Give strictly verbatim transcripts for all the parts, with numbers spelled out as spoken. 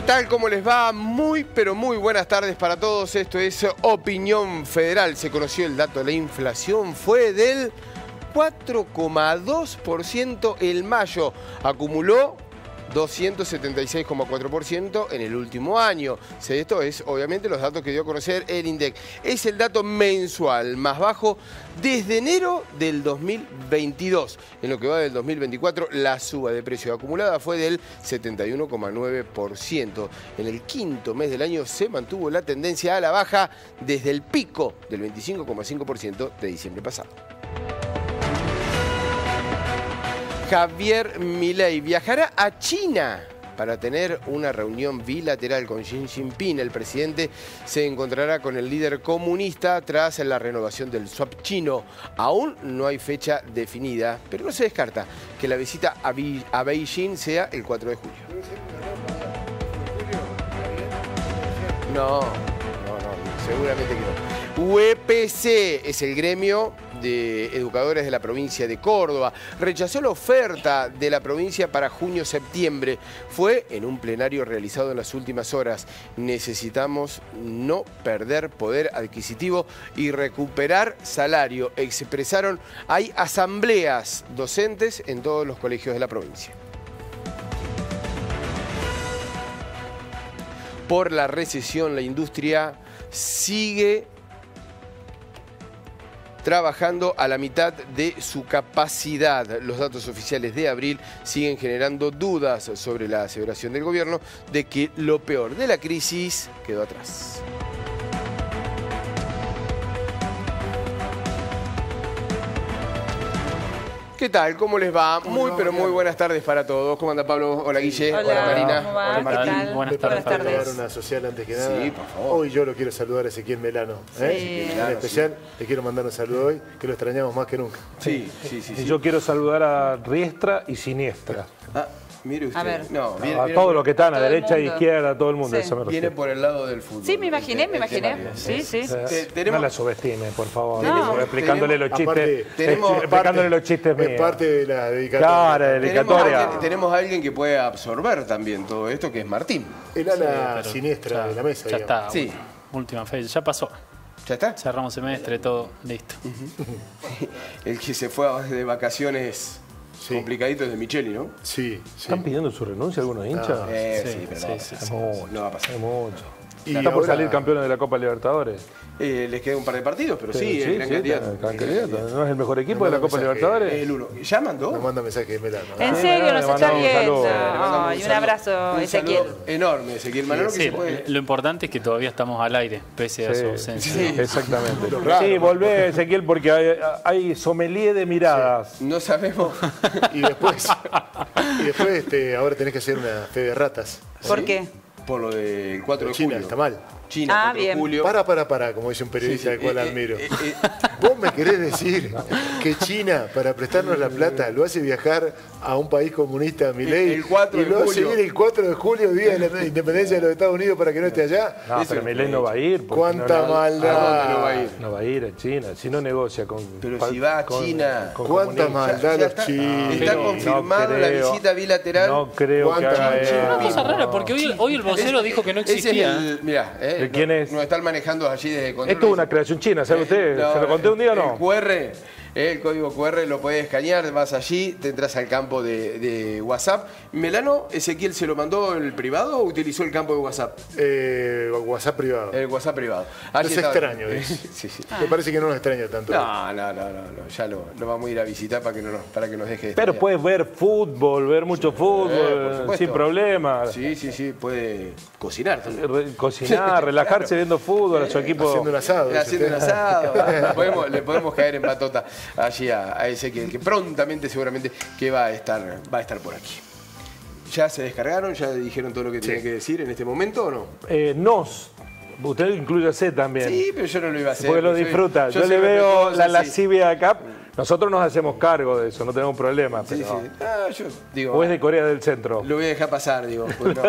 tal? ¿Cómo les va? Muy, pero muy buenas tardes para todos. Esto es Opinión Federal. Se conoció el dato de la inflación. Fue del cuatro coma dos por ciento el mayo. Acumuló doscientos setenta y seis coma cuatro por ciento en el último año. Esto es, obviamente, los datos que dio a conocer el INDEC. Es el dato mensual más bajo desde enero del dos mil veintidós. En lo que va del dos mil veinticuatro, la suba de precio acumulada fue del setenta y uno coma nueve por ciento. En el quinto mes del año se mantuvo la tendencia a la baja desde el pico del veinticinco coma cinco por ciento de diciembre pasado. Javier Milei viajará a China para tener una reunión bilateral con Xi Jinping. El presidente se encontrará con el líder comunista tras la renovación del swap chino. Aún no hay fecha definida, pero no se descarta que la visita a, Be a Beijing sea el cuatro de julio. No, no, no, seguramente que no. U E P C es el gremio de educadores de la provincia de Córdoba. Rechazó la oferta de la provincia para junio-septiembre. Fue en un plenario realizado en las últimas horas. Necesitamos no perder poder adquisitivo y recuperar salario. Expresaron, hay asambleas docentes en todos los colegios de la provincia. Por la recesión, la industria sigue trabajando a la mitad de su capacidad. Los datos oficiales de abril siguen generando dudas sobre la aseveración del gobierno de que lo peor de la crisis quedó atrás. ¿Qué tal? ¿Cómo les va? Muy, pero muy buenas tardes para todos. ¿Cómo anda Pablo? Hola Guille. Hola, Hola Marina. ¿cómo va? Hola Martín. ¿Qué tal? Buenas tardes. Buenas tardes. Dar una social antes que nada. Sí, por favor. Hoy yo lo quiero saludar a Ezequiel Melano. ¿eh? Sí. En especial le quiero mandar un saludo hoy, que lo extrañamos más que nunca. Sí, sí, sí. Y sí. yo quiero saludar a Riestra y Siniestra. Ah, mire usted. A ver. No, A, viene, a viene todos por, los que están, a todo el derecha, mundo. izquierda, a todo el mundo. Sí. Eso me viene refiero. por el lado del fútbol. Sí, me imaginé, El- me el imaginé. temario. Sí, sí. Eh, Te- tenemos- No la subestime, por favor. No. No, explicándole los chistes. Aparte, tenemos- eh, explicándole los chistes míos. Es parte de la dedicatoria. Claro, Tenemos, dedicatoria. alguien- tenemos a alguien que puede absorber también todo esto, que es Martín. El ala Sí, pero siniestra ya- de la mesa. Ya digamos. está, Sí. última fecha, ya pasó. ¿Ya está? Cerramos semestre, todo, listo. El que se fue de vacaciones Sí. complicaditos de Micheli, ¿no? Sí, sí. ¿Están pidiendo su renuncia algunos hinchas? Eh, Sí, sí, pero sí, no, va a sí, pasar. sí. Mucho, No va a pasar. es mucho. Y Está por ahora- salir campeones de la Copa Libertadores. Eh, les queda un par de partidos, pero sí, el gran candidato. el gran candidato. ¿No es el mejor equipo Me de la manda Copa mensaje. Libertadores? El uno. ¿Ya mandó? Nos manda mensaje Melano. En Sí, serio, le nos está mandamos un viendo. saludo. Le mandamos Ay, un saludo- abrazo, un Ezequiel. saludo enorme, Ezequiel Manolo, que Sí, se puede... lo importante es que todavía estamos al aire, pese a su Sí, ausencia. Sí. Exactamente. Pero raro. Sí, volvé, Ezequiel, porque hay, hay sommelier de miradas. No sabemos... Y después, y después este, ahora tenés que hacer una fe de ratas. ¿Por ¿Sí? qué? Por lo del cuatro de China, julio. está mal. China, Ah, cuatro de bien. julio. Para, para, para, como dice un periodista Sí, sí, al cual eh, admiro. eh, eh, ¿Vos me querés decir que China, para prestarnos la plata, lo hace viajar a un país comunista, Milei, El cuatro y de lo hace julio. ir el cuatro de julio, día de la independencia de los Estados Unidos, para que no esté allá? No, Eso pero es Milei no va a ir. porque ¿Cuánta no, no- maldad? ¿A dónde no va a ir? No va a ir a China, si no negocia con... Pero con- si va a con- China. con ¿Cuánta comunistas. maldad Ya- ya los está- chinos? Está No confirmado la creo. visita bilateral. No creo que ¿Cuánta haga maldad? eso. Una cosa rara, porque hoy, hoy el vocero dijo que no Ese es existía. el- mirá, eh, ¿De quién no- es? Nos están manejando allí desde control. Esto es una creación china, ¿sabe usted? No, ¿Se lo conté un día o El no? Q R, eh, el código Q R lo podés escanear, vas allí, te entras al campo de, de WhatsApp. Melano, ¿Ezequiel se lo mandó en el privado o utilizó el campo de WhatsApp? Eh, WhatsApp privado. El WhatsApp privado. No Allí es estaba. extraño, dice. Sí, sí. Me parece que no nos extraña tanto. No, no, no, no, no, ya lo, lo vamos a ir a visitar para que, no nos, para que nos deje de Pero extrañar. puedes ver fútbol, ver mucho por fútbol, supuesto. sin problema. Sí, sí, sí, puede cocinar también. Re- Cocinar, relajarse viendo fútbol, a su equipo. Haciendo un asado. dice Haciendo un usted. asado. Le podemos, le podemos caer en patota allí a, a Ezequiel, que prontamente seguramente que va a estar, va a estar por aquí. ¿Ya se descargaron? ¿Ya dijeron todo lo que tenían que decir en este momento o no? Eh, nos, usted incluye a C también. Sí, pero yo no lo iba a hacer. Porque lo Soy- disfruta. Yo, soy le veo respetuoso, la sí. lascivia acá, Nosotros nos hacemos cargo de eso, no tenemos problema. Sí, pero... sí. Ah, yo digo, O es de Corea del Centro. lo voy a dejar pasar, digo. Pues no,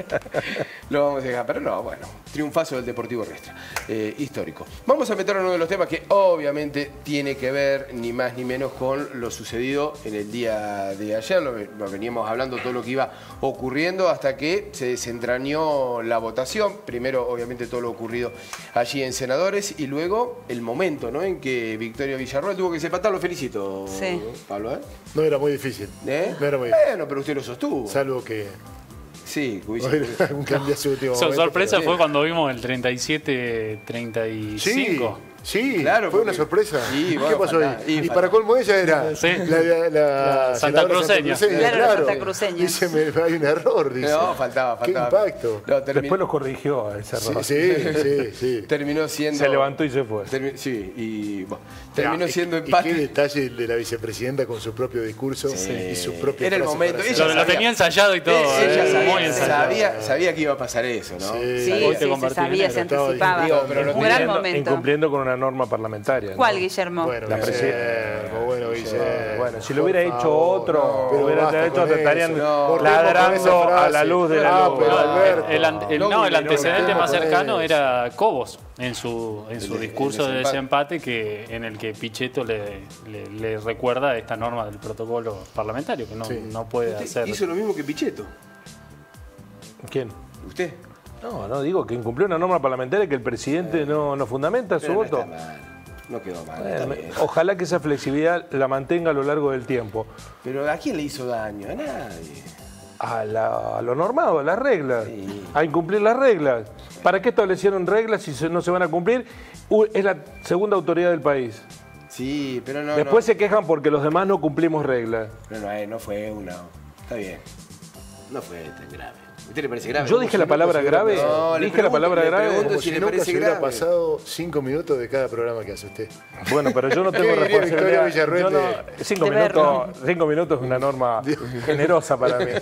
lo vamos a dejar, pero no, bueno, triunfazo del Deportivo Riestra, eh, histórico. Vamos a meter a uno de los temas que obviamente tiene que ver ni más ni menos con lo sucedido en el día de ayer. Lo, lo veníamos hablando todo lo que iba ocurriendo hasta que se desentrañó la votación. Primero, obviamente, todo lo ocurrido allí en Senadores y luego el momento, ¿no?, en que Victoria Villarroel tuvo que separar. Lo felicito, Sí. Pablo, ¿eh? No era muy difícil. ¿Eh? No era muy difícil. Bueno, pero usted lo sostuvo. Salvo que Sí, hubiese- hubiera algún cambio a su último So- momento, sorpresa pero- fue cuando vimos el treinta y siete treinta y cinco. Sí, sí, Claro, fue porque- una sorpresa. Sí, ¿Qué bueno, pasó ahí? faltaba- y Y, faltaba. para colmo ella era Sí. la, la, la La senadora santacruceña. Claro, la santacruceña. Dice, me- hay un error, dice. No, faltaba, Qué faltaba. impacto. No, termi- Después lo corrigió a ese Sí, error. sí, sí, sí. Terminó siendo... Se levantó y se fue. termi- sí, y bueno, terminó Ah, y- siendo y empate. qué detalle el de la vicepresidenta con su propio discurso y su propio Era el momento. Ella Lo, lo sabía. tenía ensayado y todo. Eh, ella eh, sabía, muy ensayado. sabía, sabía que iba a pasar eso, ¿no? Sí. Sí, Hoy te sí, se convertí en sabía, se negro. anticipaba. Digo, pero lo Un gran Incumpliendo- momento. Incumpliendo con una norma parlamentaria. ¿no? ¿Cuál, Guillermo? Bueno, La Guillermo, bueno, Guillermo. Bueno, si lo Por hubiera hecho favor, otro, no, pero hubiera basta hecho, con te estarían eso. No. Cortemos con esa ladrando a frase. la luz de Ah, la luz. pero No, Alberto. el, ante- el- No, no, el no, antecedente no, más no, cercano no, era Cobos en su, en su El- discurso el de desempate. desempate, que, en el que Pichetto le, le- le recuerda esta norma del protocolo parlamentario, que no, Sí. no puede Usted hacer. hizo lo mismo que Pichetto. ¿Quién? ¿Usted? No, no, digo que incumplió una norma parlamentaria que el presidente no, no fundamenta su Pero no voto. está mal. No quedó mal. Bueno, está me- bien. ojalá que esa flexibilidad la mantenga a lo largo del tiempo. Pero ¿a quién le hizo daño? A nadie. A, la- a lo normado, a las reglas, Sí. a incumplir las reglas. ¿Para qué establecieron reglas si se- no se van a cumplir? U- Es la segunda autoridad del país. Sí, pero no. Después no. se quejan porque los demás no cumplimos reglas. Pero no, eh, no fue una. Está bien. No fue tan grave. ¿A usted le parece grave? Yo dije la palabra grave, No, le dije la pregunto- palabra le grave. pregunto Como si si le nunca parece se hubiera grave. pasado cinco minutos de cada programa que hace usted. Bueno, pero yo no tengo ¿Qué diría responsabilidad. Victoria Villarroel Yo no- de- cinco, de minutos, cinco minutos es una norma generosa para mí.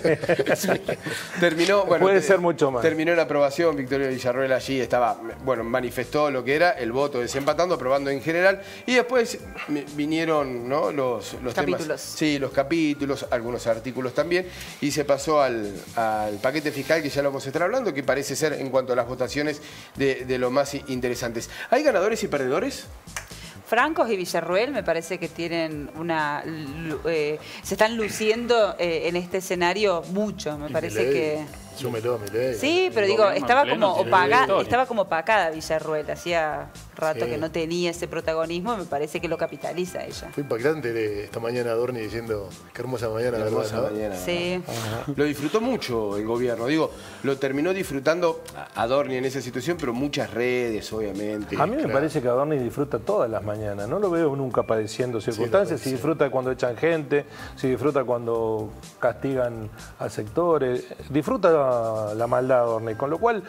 Terminó, bueno, Puede te- ser mucho más. Terminó la aprobación, Victoria Villarroel allí estaba, bueno, manifestó lo que era el voto desempatando, aprobando en general, y después mi- vinieron, ¿no?, los, los Capítulos. temas. Sí, los capítulos, algunos artículos también, y se pasó al, al paquete fiscal, que ya lo vamos a estar hablando, que parece ser, en cuanto a las votaciones, de, de lo más interesantes. ¿Hay ganadores y perdedores? Francos y Villarroel me parece que tienen una... lu- eh, se están luciendo eh, en este escenario mucho, me Y parece Milei, que... Súmelo a Milei. Sí, pero El digo, gobierno estaba en pleno como tiene una opacada, victoria. estaba como opacada Villarroel, hacía rato Sí. que no tenía ese protagonismo, me parece que lo capitaliza ella. Fue impactante de esta mañana Adorni diciendo qué hermosa mañana, ¿verdad? Hermosa ¿no? mañana. Sí. Lo disfrutó mucho el gobierno, digo, lo terminó disfrutando Adorni en esa situación, pero muchas redes, obviamente. A mí me claro. parece que Adorni disfruta todas las mañanas. No lo veo nunca padeciendo circunstancias. Si padece. disfruta cuando echan gente, si disfruta cuando castigan a sectores. Disfruta la maldad Adorni. Con lo cual,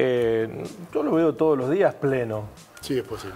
eh, yo lo veo todos los días pleno. Sí, es posible.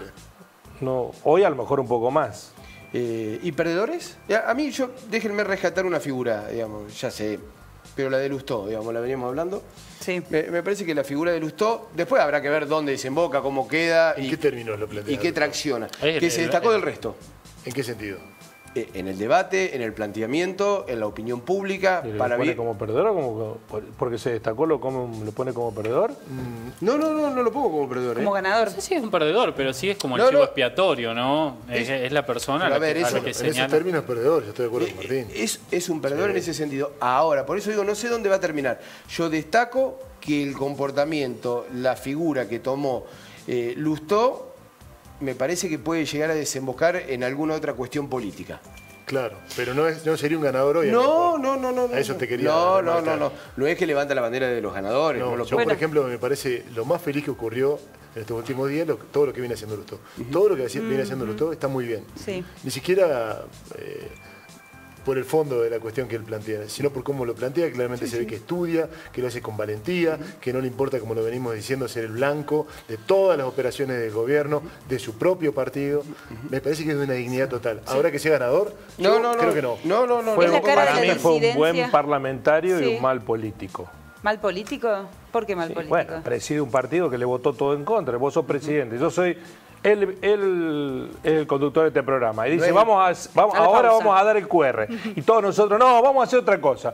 No, hoy a lo mejor un poco más. Eh, ¿Y perdedores? Ya, a mí, yo, déjenme rescatar una figura, digamos, ya sé, pero la de Lustó, digamos, la veníamos hablando. Sí. Me, me parece que la figura de Lustó, después habrá que ver dónde desemboca, cómo queda ¿En y, qué términos lo plantea? y qué tracciona. El- que se el- destacó el- del resto. ¿En qué sentido? Eh, En el debate, en el planteamiento, en la opinión pública, ¿Y ¿Lo para pone bien. como perdedor o como, porque se destacó lo, como, lo pone como perdedor? No, no, no, no lo pongo como perdedor. Como ¿eh? ganador. No sé si es un perdedor, pero sí es como el No, chivo no. expiatorio, ¿no? Es, es la persona a Pero la a ver, que, a eso- la que En esos señala. términos perdedor, yo estoy de acuerdo con Eh, Martín. Es, es un perdedor en ese sentido. Ahora, por eso digo, no sé dónde va a terminar. Yo destaco que el comportamiento, la figura que tomó eh, Lustó, me parece que puede llegar a desembocar en alguna otra cuestión política. Claro, pero no, es, no sería un ganador hoy. No, no, no, no. A eso no. te quería No, no, no, remarcar. no. No es que levanta la bandera de los ganadores. No, No, lo yo, pongo. por ejemplo, me parece lo más feliz que ocurrió en estos últimos días, lo- todo lo que viene haciendo Lustó. Todo lo que haci- viene haciendo Lustó está muy bien. Sí. Ni siquiera eh, por el fondo de la cuestión que él plantea, sino por cómo lo plantea, claramente se ve que estudia, que lo hace con valentía, que no le importa, como lo venimos diciendo, ser el blanco de todas las operaciones del gobierno, de su propio partido. Me parece que es de una dignidad total. Ahora que sea ganador, No, yo no, no. creo que no. No, no, no. Fue, Es la no. cara de para la mí fue un buen disidencia. parlamentario y Sí. un mal político. ¿Mal político? ¿Por qué mal Sí, político? bueno, preside un partido que le votó todo en contra. Vos sos presidente, yo soy Él, él es el conductor de este programa y dice, No es- vamos a, vamos, A la ahora pausa. vamos a dar el Q R. Y todos nosotros, no, vamos a hacer otra cosa.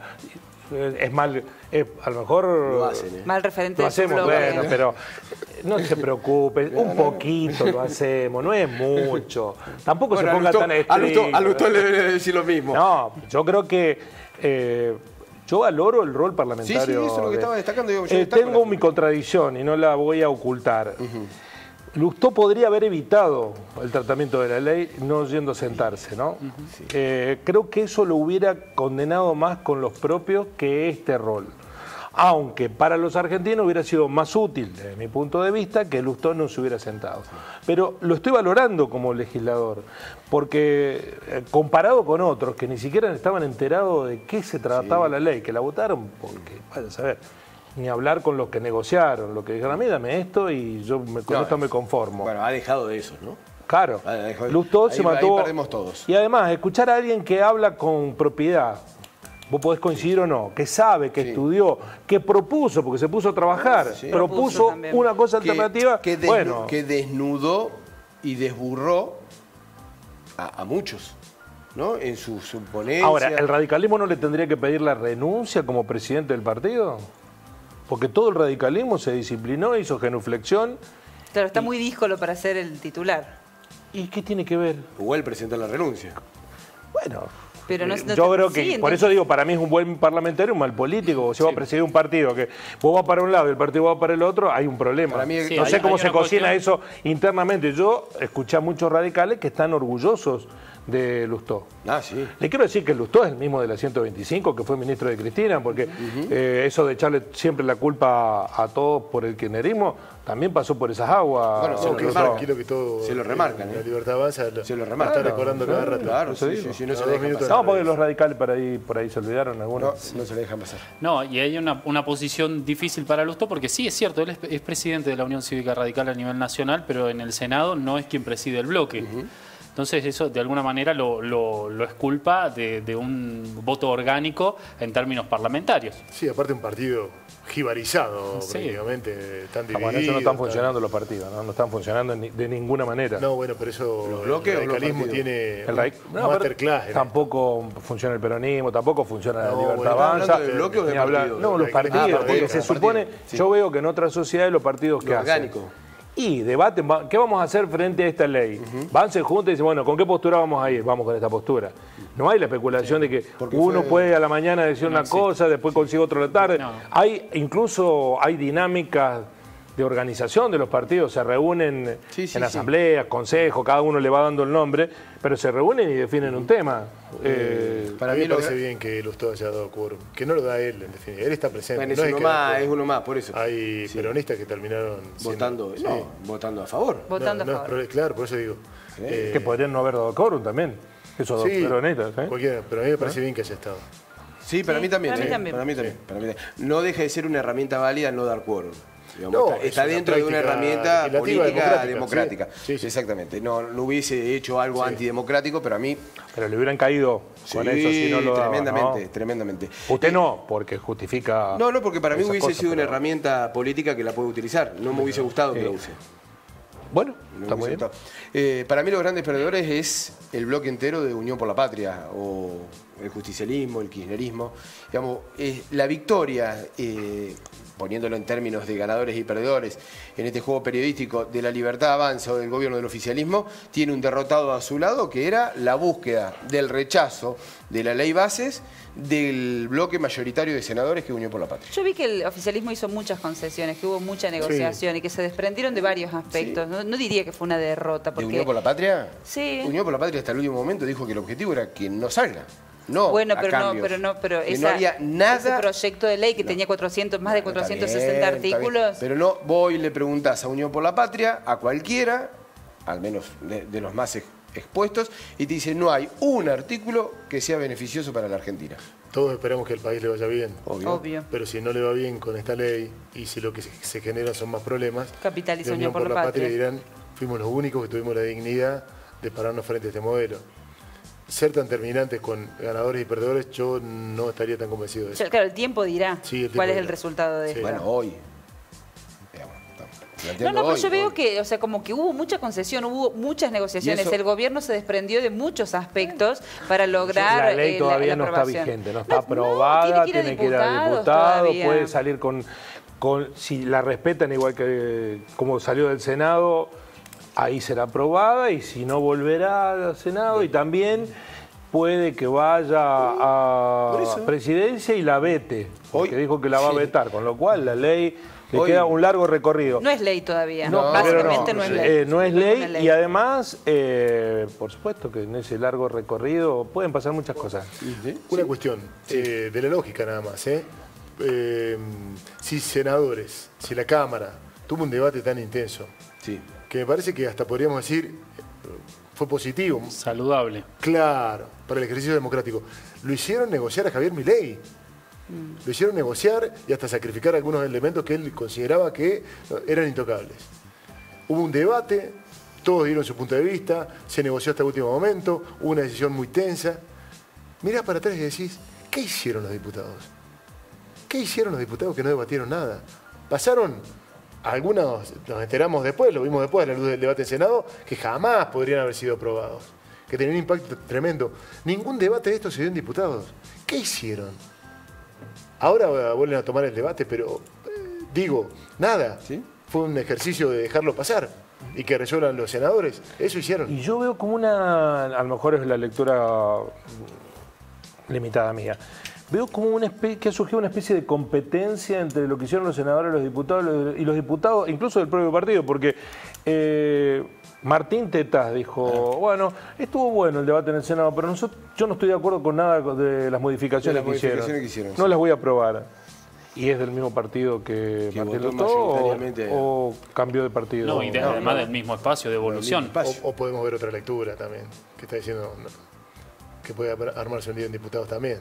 Es mal, es, a lo mejor... Lo hacen, ¿eh? Mal referente Lo de su hacemos, bloque. bueno, pero no se preocupe, un poquito lo hacemos, no es mucho. Tampoco Bueno, se ponga a Lustó- tan a estricto. Lustó- a Lustó le debe decir lo mismo. No, yo creo que eh, yo valoro el rol parlamentario. Sí, sí, eso es lo que de- estaba destacando, digo, yo Eh, destaco tengo la- mi contradicción y no la voy a ocultar. Lustó podría haber evitado el tratamiento de la ley no yendo a sentarse, ¿no? Eh, creo que eso lo hubiera condenado más con los propios que este rol. Aunque para los argentinos hubiera sido más útil, desde mi punto de vista, que Lustó no se hubiera sentado. Pero lo estoy valorando como legislador, porque eh, comparado con otros que ni siquiera estaban enterados de qué se trataba la ley, que la votaron porque, vaya a saber, ni hablar con los que negociaron, lo que dijeron, a mí dame esto y yo me, con No, esto me conformo. Bueno, ha dejado de eso, ¿no? Claro, Ah, dejó- Lustó ahí- se ahí mantuvo. perdemos todos. Y además, escuchar a alguien que habla con propiedad, vos podés coincidir o no, que sabe, que Sí. estudió, que propuso, porque se puso a trabajar, Sí. propuso Propuso también. una cosa Que- alternativa. Que, desnu- bueno, que desnudó y desburró a, a muchos, ¿no? En su, su ponencia. ahora, ¿el radicalismo no le tendría que pedir la renuncia como presidente del partido? Porque todo el radicalismo se disciplinó, hizo genuflexión. Claro, está muy díscolo para ser el titular. ¿Y qué tiene que ver? O él presentó la renuncia. Bueno, Pero no- eh, no yo te- creo sí, que, por entonces- eso digo, para mí es un buen parlamentario, un mal político. O si va a presidir un partido que vos vas para un lado y el partido va para el otro, hay un problema. Para mí- Sí, no hay- sé cómo hay se una cocina cuestión- eso internamente. Yo escuché a muchos radicales que están orgullosos de Lustó. Ah, sí. Le quiero decir que Lustó es el mismo de la ciento veinticinco, que fue ministro de Cristina, porque eh, eso de echarle siempre la culpa a todos por el kirchnerismo, también pasó por esas aguas. Bueno, se No, lo que remarcan. tranquilo que todo. Se lo remarcan, La ¿eh? libertad avanza. lo- Se lo remarcan. Está recordando cada rato. Claro, Eso sí, digo. sí, sí, no se Cada le dos dejan minutos. pasar. No, porque los radicales por ahí, por ahí se olvidaron No, algunos. no se le dejan pasar. No, y hay una, una posición difícil para Lustó, porque sí, es cierto, él es, es presidente de la Unión Cívica Radical a nivel nacional, pero en el Senado no es quien preside el bloque. Entonces eso de alguna manera lo, lo, lo exculpa de, de un voto orgánico en términos parlamentarios. Sí, aparte un partido jibarizado, Sí. prácticamente. Están Ah, divididos. bueno, eso no están están- funcionando los partidos, ¿no? No están funcionando ni- de ninguna manera. No, bueno, pero eso. ¿Los bloques o el los radicalismo partidos? tiene El un radic- no, pero masterclass. en tampoco funciona el peronismo, tampoco funciona la No, libertad bueno, ¿estás avanza. hablando de bloque o de ni hablar- partido? No, los Ah, partidos, partido, porque se partido, supone, sí. yo veo que en otras sociedades los partidos que Lo hacen. orgánico. Y debaten, va- ¿qué vamos a hacer frente a esta ley? Van, se juntan y dicen, bueno, ¿con qué postura vamos a ir? Vamos con esta postura. No hay la especulación de que Porque uno fue- puede a la mañana decir una existe. cosa, después consigue otro a la tarde. No. Hay, incluso hay dinámicas de organización de los partidos, se reúnen Sí, sí, en sí. asambleas, consejos, cada uno le va dando el nombre, pero se reúnen y definen un tema. Eh, Para a mí mí me lo parece gra- bien que Lustó haya dado quórum. Que no lo da él, en definitiva. Él está presente. Bueno, es no uno que da más, quórum. es uno más, por eso. Hay Sí. peronistas que terminaron siendo- Votando, sí. no, votando a favor. Votando No, no a es favor. pro- claro, por eso digo. Eh, que podrían no haber dado quórum también, esos dos sí, peronistas. ¿eh? cualquiera, pero a mí me parece bien que haya estado. Sí, para Sí, mí también. para mí sí, también. Para mí también, para mí también. No deja de ser una herramienta válida no dar quórum. Digamos, No, está es está una dentro de una práctica herramienta legislativa política democrática. democrática, sí. Sí, sí. Exactamente. No, no hubiese hecho algo Sí. antidemocrático, pero a mí Pero le hubieran caído con eso si no lo daba, tremendamente, ¿no? tremendamente. Usted no, porque justifica... No, no, porque para mí esas hubiese cosas, sido una pero- herramienta política que la puede utilizar. No me hubiese gustado que la use. Bueno, No está me muy hubiese bien. gustado. Eh, para mí los grandes perdedores es el bloque entero de Unión por la Patria o el justicialismo, el kirchnerismo. Digamos, eh, la victoria, eh, poniéndolo en términos de ganadores y perdedores, en este juego periodístico de la libertad avanza o del gobierno del oficialismo, tiene un derrotado a su lado que era la búsqueda del rechazo de la ley bases del bloque mayoritario de senadores que Unión por la Patria. Yo vi que el oficialismo hizo muchas concesiones, que hubo mucha negociación y que se desprendieron de varios aspectos. No, no diría que fue una derrota, ¿De porque Unión por la Patria? Sí. Unión por la Patria hasta el último momento dijo que el objetivo era que no salga. No, bueno, a pero no, cambios. pero no, pero que esa- no había nada. ese proyecto de ley que tenía cuatrocientos, más de Bueno, está cuatrocientos bien, sesenta está bien. artículos. Pero no, vos y le preguntás a Unión por la Patria, a cualquiera, al menos de, de los más ex- expuestos, y te dicen no hay un artículo que sea beneficioso para la Argentina. Todos esperamos que al país le vaya bien. Obvio. Obvio. Pero si no le va bien con esta ley y si lo que se, se genera son más problemas, Capitaliza de Unión por la Patria. dirán, fuimos los únicos que tuvimos la dignidad de pararnos frente a este modelo. Ser tan terminantes con ganadores y perdedores, yo no estaría tan convencido de eso. Ya, claro, el tiempo dirá Sí, el tiempo cuál es el dirá. resultado de Sí. esto. Bueno, hoy. Digamos, estamos. planteando No, no, pero hoy, yo veo hoy. que, o sea, como que hubo mucha concesión, hubo muchas negociaciones. eso? El gobierno se desprendió de muchos aspectos para lograr La ley eh, todavía la, la no está aprobación. vigente, no está No, aprobada, tiene que ir a tiene que ir a diputados diputado, todavía. puede salir con, con... Si la respetan igual que como salió del Senado, ahí será aprobada y si no volverá al Senado y también puede que vaya a presidencia y la vete, porque Hoy- dijo que la va a sí. vetar, con lo cual la ley le Hoy- queda un largo recorrido. No es ley todavía. No, Básicamente pero no, no, es ley. Eh, no es No ley, una y además, eh, por supuesto que en ese largo recorrido pueden pasar muchas cosas. ¿Sí? Una cuestión eh, de la lógica nada más. ¿eh? Eh, si senadores, si la Cámara tuvo un debate tan intenso, Sí. que me parece que hasta podríamos decir eh, fue positivo, Saludable. claro, para el ejercicio democrático, lo hicieron negociar a Javier Milei. Lo hicieron negociar y hasta sacrificar algunos elementos que él consideraba que eran intocables. Hubo un debate, todos dieron su punto de vista, se negoció hasta el último momento, hubo una decisión muy tensa. Mirás para atrás y decís, ¿qué hicieron los diputados? ¿Qué hicieron los diputados que no debatieron nada? Pasaron, algunos nos enteramos después, lo vimos después a la luz del debate en Senado, que jamás podrían haber sido aprobados, que tenían un impacto tremendo. Ningún debate de esto se dio en diputados. ¿Qué hicieron? Ahora vuelven a tomar el debate, pero eh, digo, nada. ¿Sí? Fue un ejercicio de dejarlo pasar y que resuelvan los senadores. Eso hicieron. Y yo veo como una, a lo mejor es la lectura limitada mía, veo como una especie, que ha surgido una especie de competencia entre lo que hicieron los senadores, los diputados y los diputados, incluso del propio partido, porque eh, Martín Tetaz dijo, bueno, estuvo bueno el debate en el Senado, pero nosotros, yo no estoy de acuerdo con nada de las modificaciones, De las que, modificaciones hicieron. que hicieron, No sí. las voy a aprobar. ¿Y es del mismo partido que, Que Martín votó Lutó o, mayoritariamente. o cambió de partido? No, y de- no, además no. del mismo espacio de evolución. mismo espacio. O, o podemos ver otra lectura también, que está diciendo no, que puede armarse un lío en diputados también.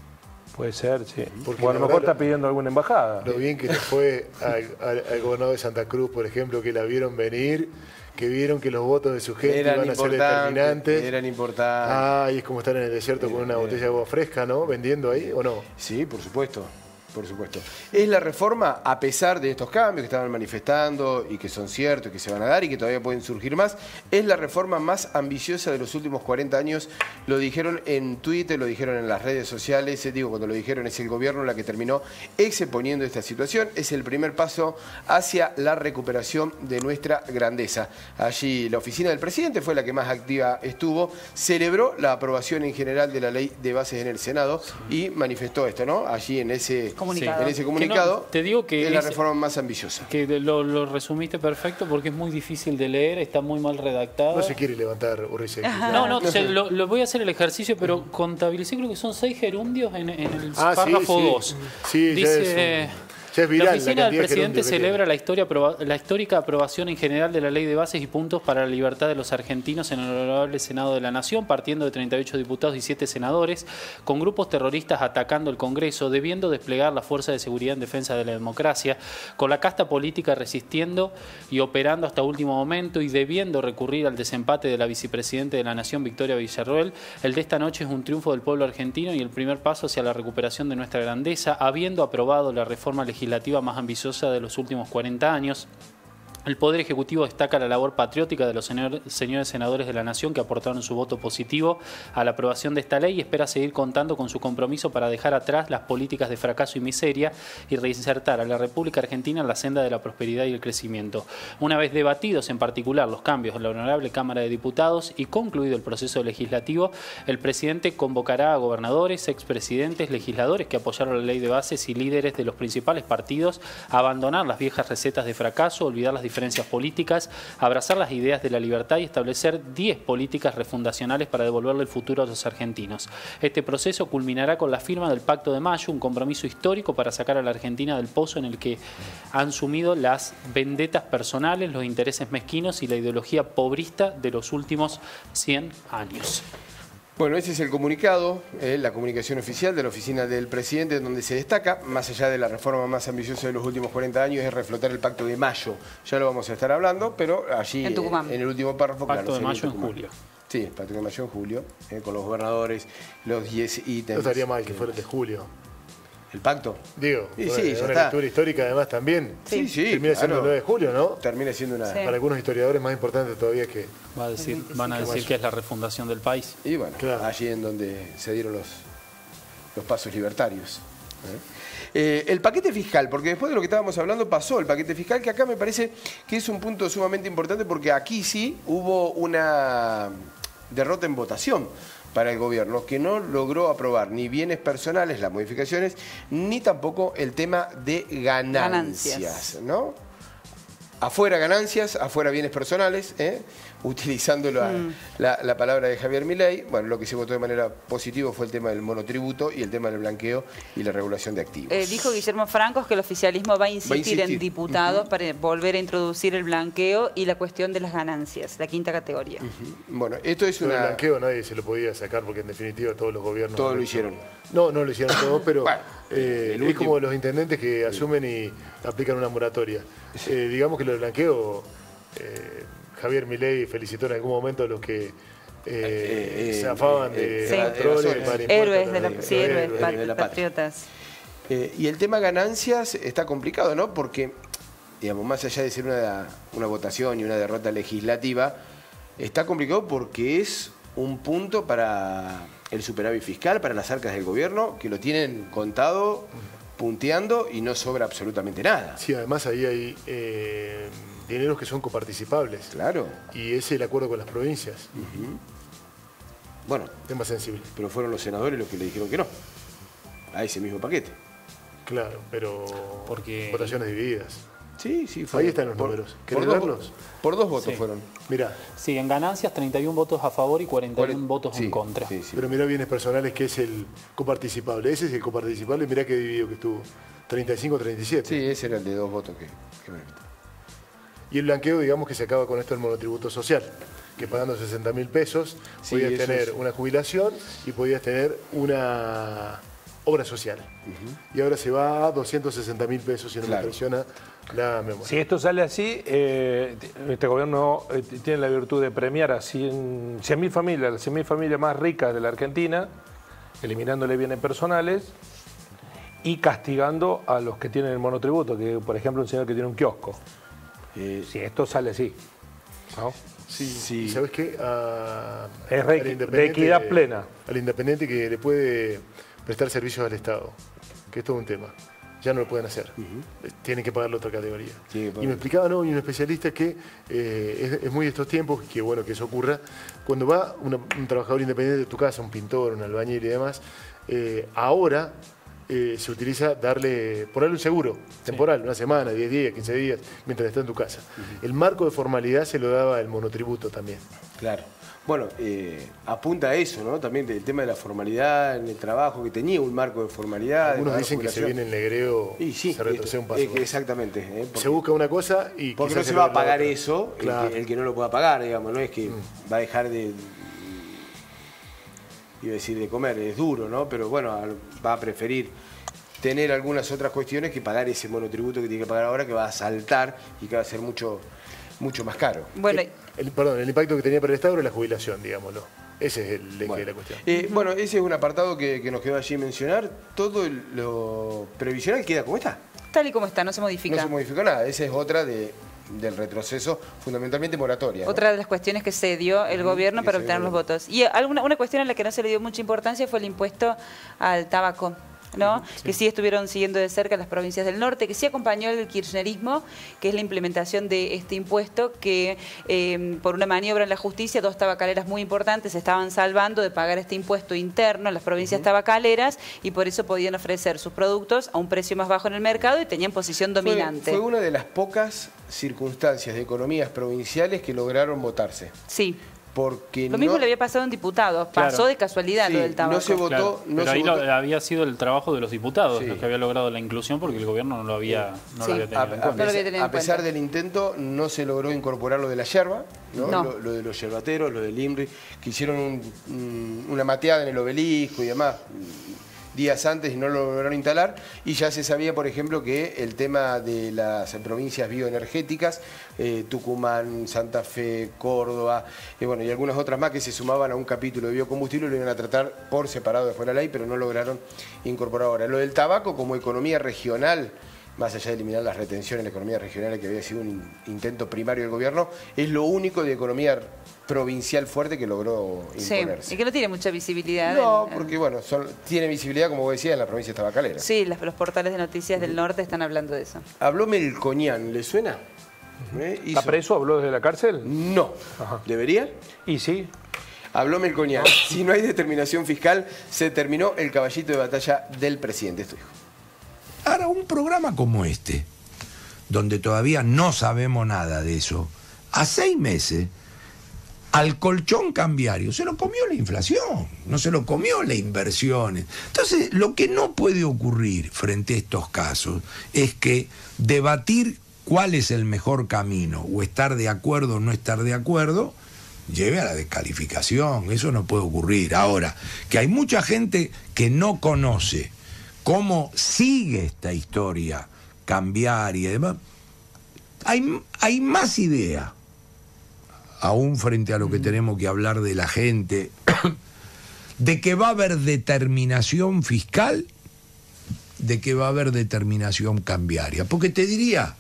Puede ser, sí. Porque O a lo la mejor verdad- está pidiendo alguna embajada. Lo bien que le fue al, al- al gobernador de Santa Cruz, por ejemplo, que la vieron venir, que vieron que los votos de su gente Eran iban a ser importantes. determinantes. Eran importantes. Ah, y es como estar en el desierto con una Eh, botella de agua fresca, ¿no? Vendiendo ahí, ¿o no? Sí, por supuesto. Por supuesto. Es la reforma, a pesar de estos cambios que estaban manifestando y que son ciertos, que se van a dar y que todavía pueden surgir más, es la reforma más ambiciosa de los últimos cuarenta años. Lo dijeron en Twitter, lo dijeron en las redes sociales. Eh, digo, cuando lo dijeron, es el gobierno la que terminó exponiendo esta situación. Es el primer paso hacia la recuperación de nuestra grandeza. Allí la oficina del presidente fue la que más activa estuvo. Celebró la aprobación en general de la ley de bases en el Senado y manifestó esto, ¿no? Allí en ese Comunicado. en ese Que comunicado. no, te digo que es la es- reforma más ambiciosa. Que de- lo, lo resumiste perfecto porque es muy difícil de leer, está muy mal redactado. No se quiere levantar Urrice. No, no, se- lo, lo voy a hacer el ejercicio, pero contabilicé, creo que son seis gerundios en, en el Ah, sí, párrafo sí. dos. Sí, ya Dice, es un- ya es viral la la oficina cantidad del de presidente gerundios que celebra tiene. la, historia aproba- la histórica aprobación en general de la ley de bases y puntos para la libertad de los argentinos en el honorable Senado de la Nación, partiendo de treinta y ocho diputados y siete senadores, con grupos terroristas atacando el Congreso, debiendo desplegar la fuerza de seguridad en defensa de la democracia, con la casta política resistiendo y operando hasta último momento y debiendo recurrir al desempate de la vicepresidenta de la Nación, Victoria Villarroel. El de esta noche es un triunfo del pueblo argentino y el primer paso hacia la recuperación de nuestra grandeza, habiendo aprobado la reforma legislativa más ambiciosa de los últimos cuarenta años. El Poder Ejecutivo destaca la labor patriótica de los señor, señores senadores de la Nación que aportaron su voto positivo a la aprobación de esta ley y espera seguir contando con su compromiso para dejar atrás las políticas de fracaso y miseria y reinsertar a la República Argentina en la senda de la prosperidad y el crecimiento. Una vez debatidos en particular los cambios en la Honorable Cámara de Diputados y concluido el proceso legislativo, el presidente convocará a gobernadores, expresidentes, legisladores que apoyaron la ley de bases y líderes de los principales partidos a abandonar las viejas recetas de fracaso, olvidar las diferencias políticas, abrazar las ideas de la libertad y establecer diez políticas refundacionales para devolverle el futuro a los argentinos. Este proceso culminará con la firma del Pacto de Mayo, un compromiso histórico para sacar a la Argentina del pozo en el que han sumido las vendetas personales, los intereses mezquinos y la ideología pobrista de los últimos cien años. Bueno, ese es el comunicado, eh, la comunicación oficial de la oficina del presidente, donde se destaca, más allá de la reforma más ambiciosa de los últimos cuarenta años, es reflotar el Pacto de Mayo. Ya lo vamos a estar hablando, pero allí En Tucumán. eh, en el último párrafo, Pacto claro, de sería Mayo en Tucumán. julio. Sí, el Pacto de Mayo en julio, eh, con los gobernadores, los diez ítems. No estaría mal que fuera el de julio. ¿El pacto? Digo, Sí, una, sí, ya una está. lectura histórica además también. Sí, sí. Termina siendo el claro. nueve de julio, ¿no? Termina siendo una... Sí. Para algunos historiadores más importante todavía que... Va a decir, van a decir que es la refundación del país. Y bueno, Claro. allí en donde se dieron los, los pasos libertarios. ¿eh? Eh, el paquete fiscal, porque después de lo que estábamos hablando pasó el paquete fiscal, que acá me parece que es un punto sumamente importante porque aquí sí hubo una derrota en votación para el gobierno, que no logró aprobar ni bienes personales, las modificaciones, ni tampoco el tema de ganancias, Ganancias. ¿no? Afuera ganancias, afuera bienes personales, ¿eh? utilizando la, Mm. la, la palabra de Javier Milei. Bueno, lo que se votó de manera positiva fue el tema del monotributo y el tema del blanqueo y la regulación de activos. Eh, dijo Guillermo Francos que el oficialismo va a insistir, insistir. en diputados para volver a introducir el blanqueo y la cuestión de las ganancias, la quinta categoría. Bueno, esto es Pero el una... blanqueo nadie se lo podía sacar porque en definitiva todos los gobiernos... Todos lo hicieron. No, no lo hicieron todos, pero Bueno, eh, el es último. como los intendentes que asumen y aplican una moratoria. Eh, digamos que lo del blanqueo, eh, Javier Milei felicitó en algún momento a los que eh, Eh, eh, se afaban eh, de sí. controles, evasores. para impuestos, Héroes de la, los sí, héroes, héroes. pat- de la patria. patriotas. Eh, y el tema ganancias está complicado, ¿no? Porque, digamos, más allá de ser una, una votación y una derrota legislativa, está complicado porque es un punto para el superávit fiscal, para las arcas del gobierno, que lo tienen contado, punteando y no sobra absolutamente nada. Sí, además ahí hay eh, dineros que son coparticipables. Claro. Y ese es el acuerdo con las provincias. Bueno, Tema sensible. pero fueron los senadores los que le dijeron que no a ese mismo paquete. Claro, pero Porque- votaciones divididas. Sí, sí, fue. Ahí están los por- números. Por ¿Querés dos, verlos? por dos votos Sí. fueron. Mirá, Sí, en ganancias treinta y uno votos a favor y cuarenta y uno votos Sí, en contra. sí, sí. pero mirá bienes personales que es el coparticipable. Ese es el coparticipable, mirá qué dividido que estuvo. treinta y cinco a treinta y siete. Sí, ese era el de dos votos que, que me... Y el blanqueo, digamos que se acaba con esto el monotributo social, que pagando sesenta mil pesos Sí, podías eso tener es. una jubilación y podías tener una obra social. Y ahora se va a doscientos sesenta mil pesos, si no Claro. me traiciona la memoria. Si esto sale así, eh, este gobierno eh, tiene la virtud de premiar a cien mil familias, las cien mil familias más ricas de la Argentina, eliminándole bienes personales y castigando a los que tienen el monotributo, que por ejemplo un señor que tiene un kiosco. Eh, Si esto sale así, ¿no? sí. ¿Y sabes qué? A- Es re- al de independiente- equidad plena. Al independiente que le puede prestar servicios al Estado, que es todo un tema. Ya no lo pueden hacer. Tienen que pagarle otra categoría. Tienen que pagar. Y me explicaba ¿no? y un especialista que eh, es, es muy de estos tiempos, que bueno que eso ocurra, cuando va una- un trabajador independiente de tu casa, un pintor, un albañil y demás, eh, ahora eh, se utiliza darle, ponerle un seguro temporal, una semana, diez días, quince días, mientras está en tu casa. El marco de formalidad se lo daba el monotributo también. Claro. Bueno, eh, apunta a eso, ¿no? También el tema de la formalidad en el trabajo, que tenía un marco de formalidad. de Algunos pagar dicen que se jubilación. viene el negreo, Y sí, se retrocede un paso. eh, exactamente. eh, porque Se busca una cosa y porque quizás no se va a logra la pagar otra. eso, el Claro. que, el que no lo pueda pagar, digamos, no es que va a dejar de, iba a decir de comer, es duro, ¿no? Pero bueno, al- va a preferir tener algunas otras cuestiones que pagar ese monotributo que tiene que pagar ahora, que va a saltar y que va a ser mucho, mucho más caro. Bueno, El, perdón, el impacto que tenía para el Estado era la jubilación, digámoslo. Ese es el eje Bueno, de la cuestión. eh, bueno, ese es un apartado que, que nos quedó allí mencionar. Todo el- lo previsional queda como está. tal y como está, no se No modifica. se modificó nada. Esa es otra de, del retroceso, fundamentalmente moratoria, ¿no? Otra de las cuestiones que se dio el gobierno que para se obtener dio. los votos. Y alguna, una cuestión a la que no se le dio mucha importancia fue el impuesto al tabaco, ¿no? Que sí estuvieron siguiendo de cerca las provincias del norte, que sí acompañó el kirchnerismo, que es la implementación de este impuesto, que eh, por una maniobra en la justicia, dos tabacaleras muy importantes se estaban salvando de pagar este impuesto interno en las provincias tabacaleras y por eso podían ofrecer sus productos a un precio más bajo en el mercado y tenían posición Fue- dominante. Fue, una de las pocas circunstancias de economías provinciales que lograron votarse. Sí. Porque Lo mismo no, le había pasado en diputados, Claro. pasó de casualidad Sí, lo del tabaco. no se votó, Claro, no pero se ahí votó- lo- había sido el trabajo de los diputados Sí. los que había logrado la inclusión porque el gobierno no lo había, no Sí. lo había tenido A, en a cuenta. No lo había pesar, tenido en a pesar cuenta. del intento, no se logró incorporar lo de la yerba, ¿no? No. Lo, lo de los yerbateros, lo del INRI, que hicieron un- un- una mateada en el obelisco y demás. días antes y no lo lograron instalar. Y ya se sabía, por ejemplo, que el tema de las provincias bioenergéticas, eh, Tucumán, Santa Fe, Córdoba, y bueno, y algunas otras más que se sumaban a un capítulo de biocombustible, lo iban a tratar por separado después de la ley, pero no lograron incorporar ahora. Lo del tabaco como economía regional, más allá de eliminar las retenciones en la economía regional, que había sido un intento primario del gobierno, es lo único de economía provincial fuerte que logró imponerse. Sí, y que no tiene mucha visibilidad. No, en, porque bueno, son, tiene visibilidad, como vos decías, en las provincias tabacaleras. Sí, las, los portales de noticias del norte están hablando de eso. Habló Melconian, ¿le suena? ¿Eh? Hizo... ¿Está preso? ¿Habló desde la cárcel? No. Ajá. ¿Debería? Y sí. Habló Melconian. Si no hay determinación fiscal, se terminó el caballito de batalla del presidente. Esto dijo. Ahora, un programa como este, donde todavía no sabemos nada de eso, a seis meses, al colchón cambiario se lo comió la inflación, no se lo comió las inversiones. Entonces, lo que no puede ocurrir frente a estos casos es que debatir cuál es el mejor camino, o estar de acuerdo o no estar de acuerdo, lleve a la descalificación. Eso no puede ocurrir. Ahora, que hay mucha gente que no conoce cómo sigue esta historia cambiar y demás, hay, hay más idea, aún frente a lo que tenemos que hablar de la gente, de que va a haber determinación fiscal, de que va a haber determinación cambiaria. Porque te diría,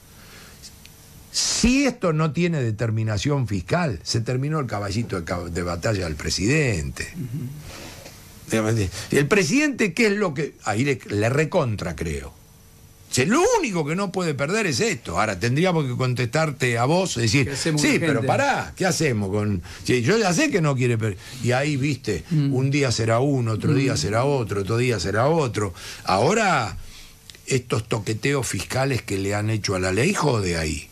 si esto no tiene determinación fiscal, se terminó el caballito de, de batalla del presidente. Uh-huh. El presidente, ¿qué es lo que...? Ahí le, le recontra, creo. O sea, lo único que no puede perder es esto. Ahora, tendríamos que contestarte a vos, decir, sí, pero pará, ¿qué hacemos con...? Sí, yo ya sé que no quiere perder. Y ahí, viste, mm. un día será uno, otro mm. día será otro, otro día será otro. Ahora, estos toqueteos fiscales que le han hecho a la ley, jode ahí.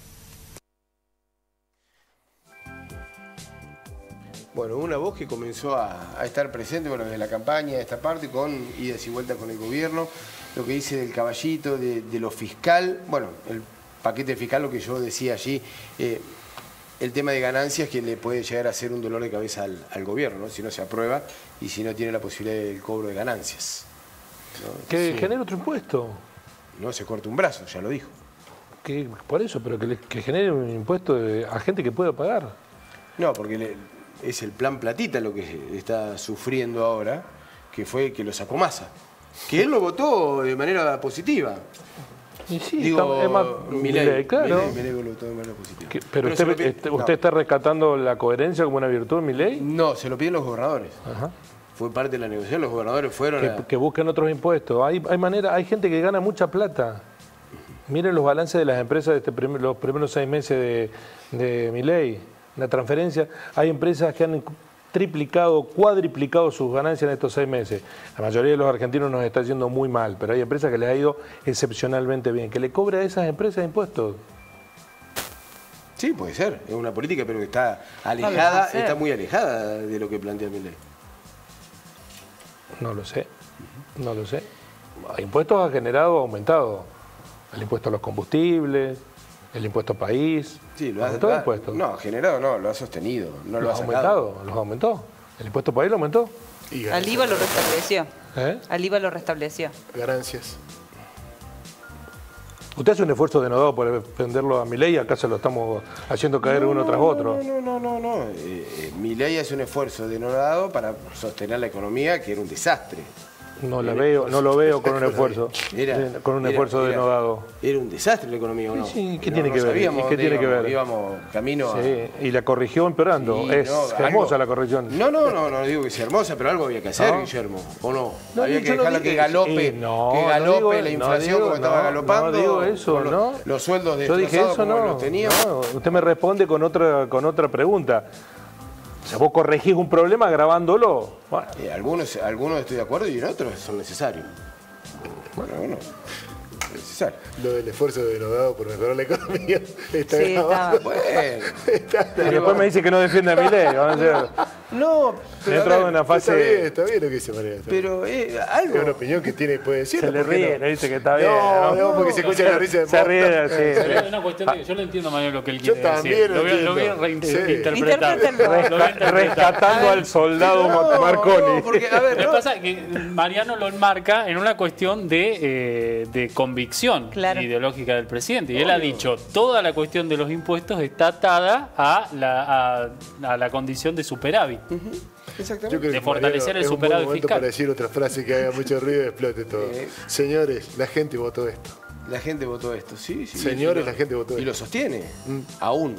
Bueno, una voz que comenzó a, a estar presente, bueno, desde la campaña, de esta parte, con idas y vueltas con el gobierno, lo que dice del caballito, de, de lo fiscal, bueno, el paquete fiscal, lo que yo decía allí, eh, el tema de ganancias que le puede llegar a ser un dolor de cabeza al, al gobierno, ¿no? Si no se aprueba y si no tiene la posibilidad del cobro de ganancias, ¿no? Que Sí. genere otro impuesto. No se corta un brazo, ya lo dijo. Que, por eso, pero que, le, que genere un impuesto de, a gente que pueda pagar. No, porque le, es el plan platita lo que está sufriendo ahora, que fue que lo sacó Massa. Que él lo votó de manera positiva. Y sí, Digo, está, es más, Milei, Milei, claro. Milei, Milei lo votó de manera positiva. Que, pero, pero usted, pide, este, no. ¿usted está rescatando la coherencia como una virtud de Milei? No, se lo piden los gobernadores. Ajá. Fue parte de la negociación, los gobernadores fueron Que, a... que busquen otros impuestos. Hay, hay manera, hay gente que gana mucha plata. Miren los balances de las empresas de este primer, los primeros seis meses de, de Milei, la transferencia. Hay empresas que han triplicado, cuadriplicado sus ganancias en estos seis meses. La mayoría de los argentinos nos está yendo muy mal, pero hay empresas que les ha ido excepcionalmente bien. Que le cobre a esas empresas impuestos. Sí, puede ser. Es una política, pero que está alejada, no está muy alejada de lo que plantea Milei. No lo sé, no lo sé. Impuestos ha generado, ha aumentado. El impuesto a los combustibles, el impuesto país. Sí, lo ha aumentado. ha, el impuesto. No, generado no, lo ha sostenido. No lo ha aumentado, los aumentó. El impuesto país lo aumentó. Y al I V A lo restableció. ¿Eh? Al I V A lo restableció. Ganancias. Usted hace un esfuerzo denodado por defenderlo a Milei, acá se lo estamos haciendo caer no, uno no, tras no, otro. No, no, no, no. no. Eh, eh, Milei hace un esfuerzo denodado para sostener la economía, que era un desastre. No la veo, no lo veo con un esfuerzo, era, con un era, esfuerzo era, denodado. Era un desastre la economía, ¿o no? Sí, sí, ¿qué no, tiene no que ver? Sabíamos ¿Qué tiene íbamos, que ver? Íbamos camino a... Sí, y la corrigió empeorando. Sí, es no, hermosa algo... la corrección. No, no, no, no digo que sea hermosa, pero algo había que hacer, ¿no? Guillermo, ¿o no? no había que dejarla no que galope, eh, no, que galope no digo, la inflación no digo, como estaba no, galopando. No digo eso, los, ¿no? Los sueldos Yo dije destrozados eso, como no, los teníamos. no. Usted me responde con otra, con otra pregunta. O sea, vos corregís un problema agravándolo. Bueno. Eh, algunos, algunos estoy de acuerdo y en otros son necesarios. Bueno, bueno, necesario. Lo del esfuerzo denodado por mejorar la economía está sí, grabado. Bueno. Está Y después me dice que no defiende a Milei. No, He pero, a entrado ver, en una fase... Está bien, está bien lo que dice Mariano. está bien. pero eh, Es algo... una opinión que tiene, puede decir. Se le ríe, le dice que está bien. No, ¿no? no, porque se escucha la risa de Se Mosta. ríe, sí. Pero es una cuestión de que yo lo entiendo, Manuel, lo que él Yo quiere también decir. lo Lo voy, a- lo voy a entiendo. Sí. reinterpretar. Interprétenlo. Lo voy a interpretar. Rescatando al soldado No, Marconi. no, porque, a ver, Lo que no, pasa es que Mariano lo enmarca en una cuestión de, eh, de convicción Claro. ideológica del presidente. Y él ha dicho, toda la cuestión de los impuestos está atada a la, a, a la condición de superávit. exactamente. Yo creo de que fortalecer Mariano el es un buen superávit momento fiscal. para decir otra frase que haga mucho ruido y explote todo. Eh. Señores, la gente votó esto. La gente votó esto, sí, sí. Señores, y lo- la gente votó Y esto. lo sostiene, aún.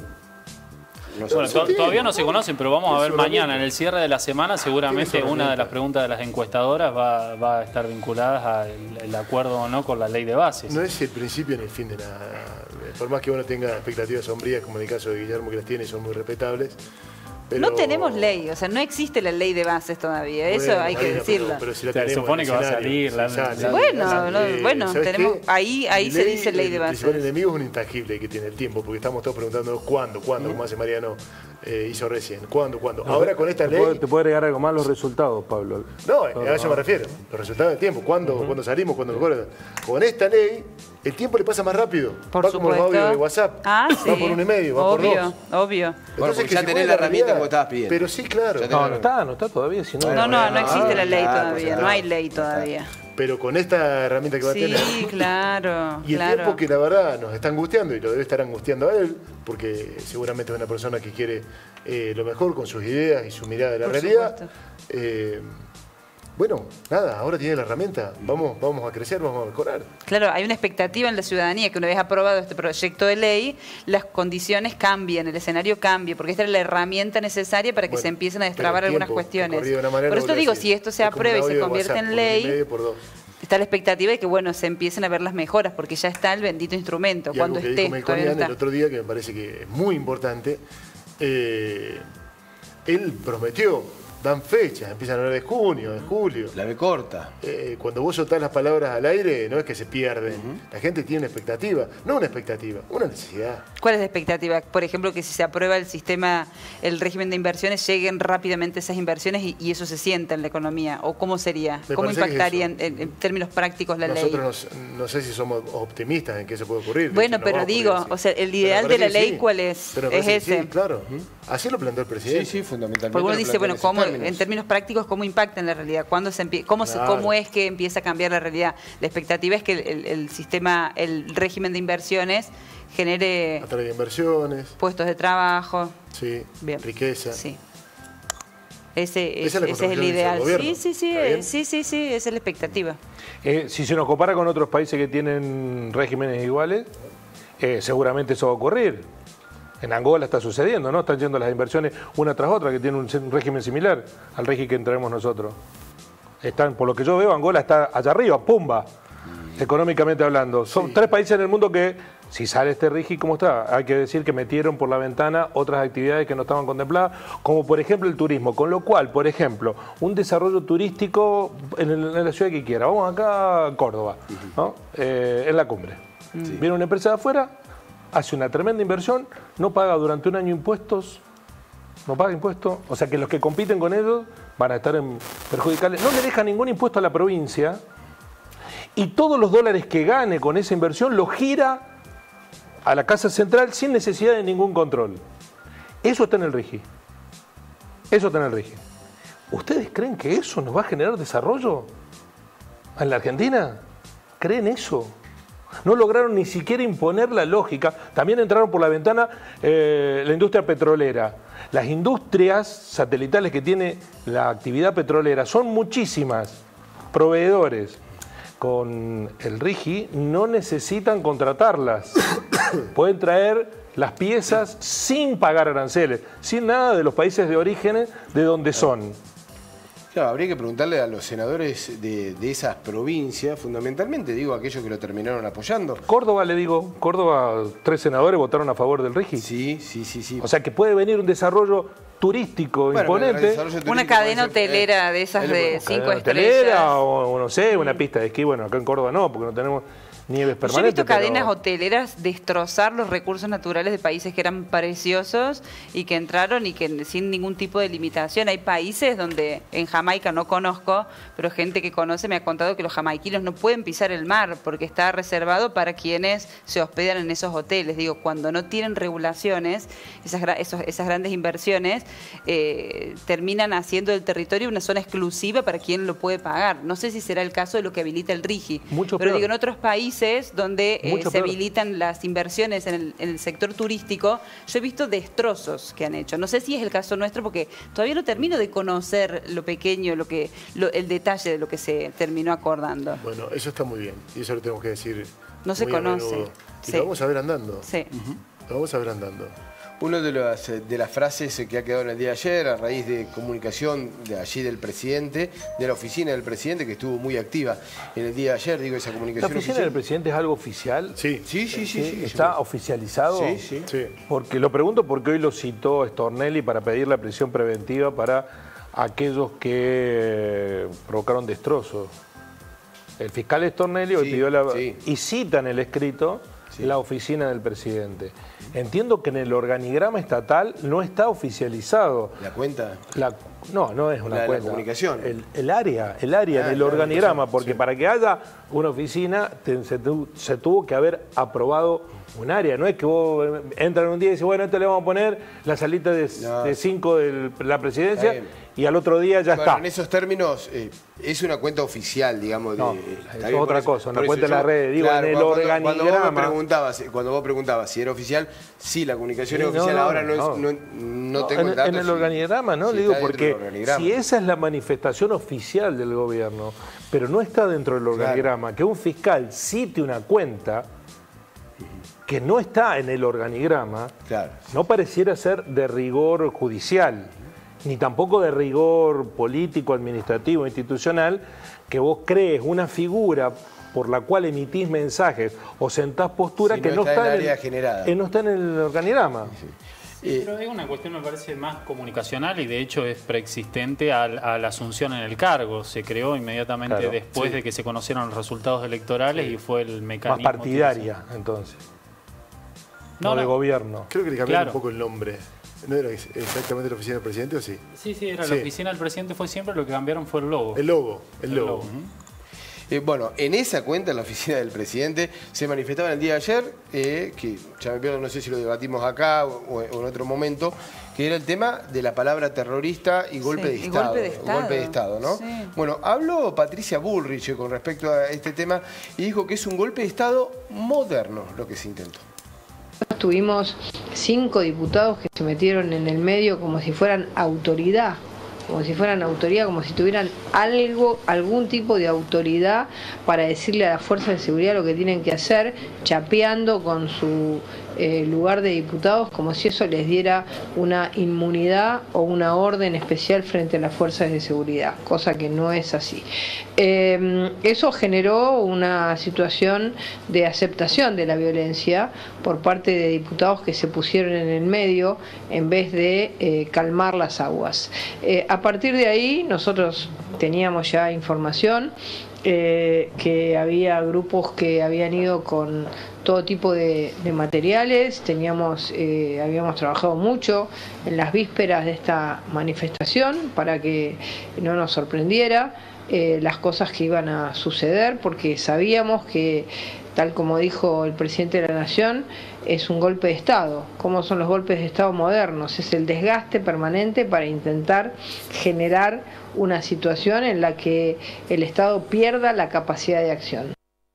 Lo Bueno, sostiene. to- todavía no se conocen, pero vamos a ver Seguramente. mañana, en el cierre de la semana, seguramente Tiene su una de las herramienta. preguntas de las encuestadoras va, va a estar vinculadas al el acuerdo o no con la ley de bases. No es el principio ni el fin de nada. Por más que uno tenga expectativas sombrías, como en el caso de Guillermo, que las tiene y son muy respetables. pero- No tenemos ley, o sea, no existe la ley de bases todavía, eso Bueno, hay que Marina, decirlo. Pero, pero si la Se tenemos supone en que va a escenario, salir la- si sale, la- Bueno, sale, no, bueno, ¿sabes tenemos- qué? ahí- ahí Mi se dice ley de El bases. principal enemigo es un intangible que tiene el tiempo, porque estamos todos preguntándonos cuándo, cuándo, como hace Mariano eh, hizo recién. ¿Cuándo, cuándo? Ahora con esta Te puede, ley... te puede agregar algo más los resultados, Pablo. No, a eso me refiero. Los resultados del tiempo. ¿Cuándo, ¿cuándo salimos? ¿Cuándo mejor? Con esta ley, el tiempo le pasa más rápido. Por va como los supuesto. audios de WhatsApp. Ah, sí. Va por un y medio, va por obvio, dos. obvio. Bueno, porque que ya se tenés juegue la herramienta realidad. que vos estabas pidiendo. Pero sí, claro. Ya tenés- No, no está, no está todavía. Si no, No, no, no Ah, existe la ley claro, todavía, pues, no hay claro. ley todavía. Pero con esta herramienta que va a Sí, tener. claro, Y el claro. tiempo que la verdad nos está angustiando, y lo debe estar angustiando a él, porque seguramente es una persona que quiere eh, lo mejor con sus ideas y su mirada de la Por realidad. supuesto. Eh, bueno, nada, ahora tiene la herramienta. Vamos, vamos a crecer, vamos a mejorar. Claro, hay una expectativa en la ciudadanía que una vez aprobado este proyecto de ley, las condiciones cambian, el escenario cambia, porque esta es la herramienta necesaria para que Bueno, se empiecen a pero destrabar el algunas tiempo, cuestiones. corrido de una manera, Por lo eso vuelvo a digo, decir. si esto se Es como aprueba un y se audio de convierte WhatsApp, en por un y ley, medio, por dos. está la expectativa de que bueno se empiecen a ver las mejoras, porque ya está el bendito instrumento. Y Cuando algo que esté, dijo todavía no Melconian el está. otro día, que me parece que es muy importante, eh, él prometió, dan fechas, empiezan a hablar de junio, de julio. La ve corta. Eh, cuando vos soltás las palabras al aire, no es que se pierden. La gente tiene una expectativa, no una expectativa, una necesidad. ¿Cuál es la expectativa? Por ejemplo, que si se aprueba el sistema, el régimen de inversiones, lleguen rápidamente esas inversiones y, y eso se sienta en la economía. ¿O cómo sería? Me ¿Cómo parece que impactaría eso. en, en- en términos prácticos la ley? Nosotros nos- no sé si somos optimistas en que eso puede ocurrir. de Bueno, hecho, no pero va a ocurrir digo, así. o sea, el Pero me ideal de parece la que ley, sí. ¿cuál es? Pero me Es parece que ese. sí, claro. Así lo planteó el presidente. Sí, sí, fundamentalmente. Porque uno lo dice, plantea bueno, en esos ¿cómo, términos. en términos prácticos, ¿cómo impacta en la realidad? ¿Cuándo se empie- cómo, se- Claro. ¿Cómo es que empieza a cambiar la realidad? La expectativa es que el, el- el sistema, el régimen de inversiones genere Atraer inversiones, puestos de trabajo. sí, Bien. riqueza. Sí. Ese, Esa es, es la ese es el construcción del ideal. gobierno. Sí, sí, sí, ¿Está bien? sí, sí, sí, esa es la expectativa. Eh, si se nos compara con otros países que tienen regímenes iguales, eh, seguramente eso va a ocurrir. En Angola está sucediendo, ¿no? Están yendo las inversiones una tras otra, que tienen un, un régimen similar al régimen que traemos nosotros. Están, por lo que yo veo, Angola está allá arriba, pumba, económicamente hablando. Son tres países en el mundo que, si sale este régimen como está, hay que decir que metieron por la ventana otras actividades que no estaban contempladas, como por ejemplo el turismo. Con lo cual, por ejemplo, un desarrollo turístico en, el- en la ciudad que quiera. Vamos acá a Córdoba, ¿no? Eh, en la cumbre. Viene una empresa de afuera, hace una tremenda inversión, no paga durante un año impuestos, no paga impuestos, o sea que los que compiten con ellos van a estar en perjudicales, no le deja ningún impuesto a la provincia y todos los dólares que gane con esa inversión los gira a la Casa Central sin necesidad de ningún control. Eso está en el RIGI. Eso está en el RIGI. ¿Ustedes creen que eso nos va a generar desarrollo en la Argentina? ¿Creen eso? No lograron ni siquiera imponer la lógica. También entraron por la ventana eh, la industria petrolera. Las industrias satelitales que tiene la actividad petrolera son muchísimas. Proveedores. Con el RIGI no necesitan contratarlas. Pueden traer las piezas sin pagar aranceles, sin nada de los países de origen de donde son. Claro, habría que preguntarle a los senadores de, de esas provincias, fundamentalmente, digo, aquellos que lo terminaron apoyando. Córdoba, le digo, Córdoba, tres senadores votaron a favor del RIGI. Sí, sí, sí, sí. O sea que puede venir un desarrollo turístico Bueno, pero el imponente. desarrollo turístico Una puede cadena ser- hotelera eh, de esas él- de bueno, cinco Cadena estrellas. hotelera o, o no sé, una pista de esquí. Bueno, acá en Córdoba no, porque no tenemos nieves permanentes. Yo he visto cadenas pero... hoteleras destrozar los recursos naturales de países que eran preciosos y que entraron y que sin ningún tipo de limitación. Hay países donde, en Jamaica no conozco, pero gente que conoce me ha contado que los jamaiquinos no pueden pisar el mar porque está reservado para quienes se hospedan en esos hoteles. Digo, cuando no tienen regulaciones, esas, esos, esas grandes inversiones eh, terminan haciendo del territorio una zona exclusiva para quien lo puede pagar. No sé si será el caso de lo que habilita el RIGI. Mucho pero peor. digo, en otros países donde eh, se peor. habilitan las inversiones en el, en el sector turístico, yo he visto destrozos que han hecho. No sé si es el caso nuestro porque todavía no termino de conocer lo pequeño, lo que, lo, el detalle de lo que se terminó acordando. Bueno, eso está muy bien y eso lo tenemos que decir. No se muy a conoce. menudo. Y Sí. lo vamos a ver andando. Sí. Uh-huh. Lo vamos a ver andando. Una de las, de las frases que ha quedado en el día de ayer, a raíz de comunicación de allí del presidente, de la oficina del presidente, que estuvo muy activa en el día de ayer, digo, esa ¿La comunicación oficina oficial. del presidente es algo oficial? Sí. Sí, sí, sí. sí, ¿Está sí. oficializado? Sí, sí. Sí. Porque lo pregunto porque hoy lo citó Stornelli para pedir la prisión preventiva para aquellos que provocaron destrozos. El fiscal Stornelli hoy Sí, pidió la... sí. y cita en el escrito Sí. la oficina del presidente. Entiendo que en el organigrama estatal no está oficializado. ¿La cuenta? La, no, no es una La- la cuenta. comunicación. El, el área, el área Ah, del la organigrama, comunicación, porque sí. para que haya una oficina te- se, tu- se tuvo que haber aprobado un área. No es que vos entras un día y dices, bueno, esto le vamos a poner la salita de, No. de cinco de la Está presidencia bien. y al otro día ya Bueno, está. en esos términos, eh, es una cuenta oficial, digamos. De, No, está es bien, por otra eso- cosa, una por eso cuenta en yo- las redes. Digo, en el cuando- Cuando vos, organigrama. me preguntabas, cuando vos preguntabas si era oficial, sí, la comunicación Sí, es no, oficial, no, ahora no, no. es, no, no No, tengo en, el dato. en el si- organigrama, ¿no? si Le digo, está dentro porque del organigrama. si esa es la manifestación oficial del gobierno, pero no está dentro del organigrama, que un fiscal cite una cuenta que no está en el organigrama, Claro. no pareciera ser de rigor judicial, ni tampoco de rigor político, administrativo, institucional, que vos crees una figura por la cual emitís mensajes o sentás postura Si que no no está está, en el en área generada. que no está en el organigrama. Eh, Pero es una cuestión, me parece, más comunicacional y de hecho es preexistente al- a la asunción en el cargo. Se creó inmediatamente Claro, después sí. de que se conocieron los resultados electorales y fue el Más mecanismo. partidaria, entonces. No, No, de no. gobierno. Creo que le cambiaron Claro. un poco el nombre. ¿No era exactamente la oficina del presidente o sí? Sí, sí, era Sí. la oficina del presidente, fue siempre, lo que cambiaron fue el logo. El logo, el, El logo. logo. Eh, bueno, en esa cuenta, en la oficina del presidente, se manifestaba en el día de ayer, eh, que ya me pierdo, no sé si lo debatimos acá o, o en otro momento, que era el tema de la palabra terrorista y golpe, Sí, de, y estado, golpe de Estado. golpe de Estado, ¿no? Sí. Bueno, habló Patricia Bullrich con respecto a este tema y dijo que es un golpe de Estado moderno lo que se intentó. Tuvimos cinco diputados que se metieron en el medio como si fueran autoridad, como si fueran autoridad, como si tuvieran algo, algún tipo de autoridad para decirle a las fuerzas de seguridad lo que tienen que hacer, chapeando con su eh, lugar de diputados, como si eso les diera una inmunidad o una orden especial frente a las fuerzas de seguridad, cosa que no es así. Eh, eso generó una situación de aceptación de la violencia por parte de diputados que se pusieron en el medio en vez de eh, calmar las aguas. Eh, a partir de ahí nosotros teníamos ya información eh, que había grupos que habían ido con todo tipo de, de materiales, teníamos, eh, habíamos trabajado mucho en las vísperas de esta manifestación para que no nos sorprendiera eh, las cosas que iban a suceder, porque sabíamos que, tal como dijo el presidente de la Nación, es un golpe de Estado. ¿Cómo son los golpes de Estado modernos? Es el desgaste permanente para intentar generar una situación en la que el Estado pierda la capacidad de acción.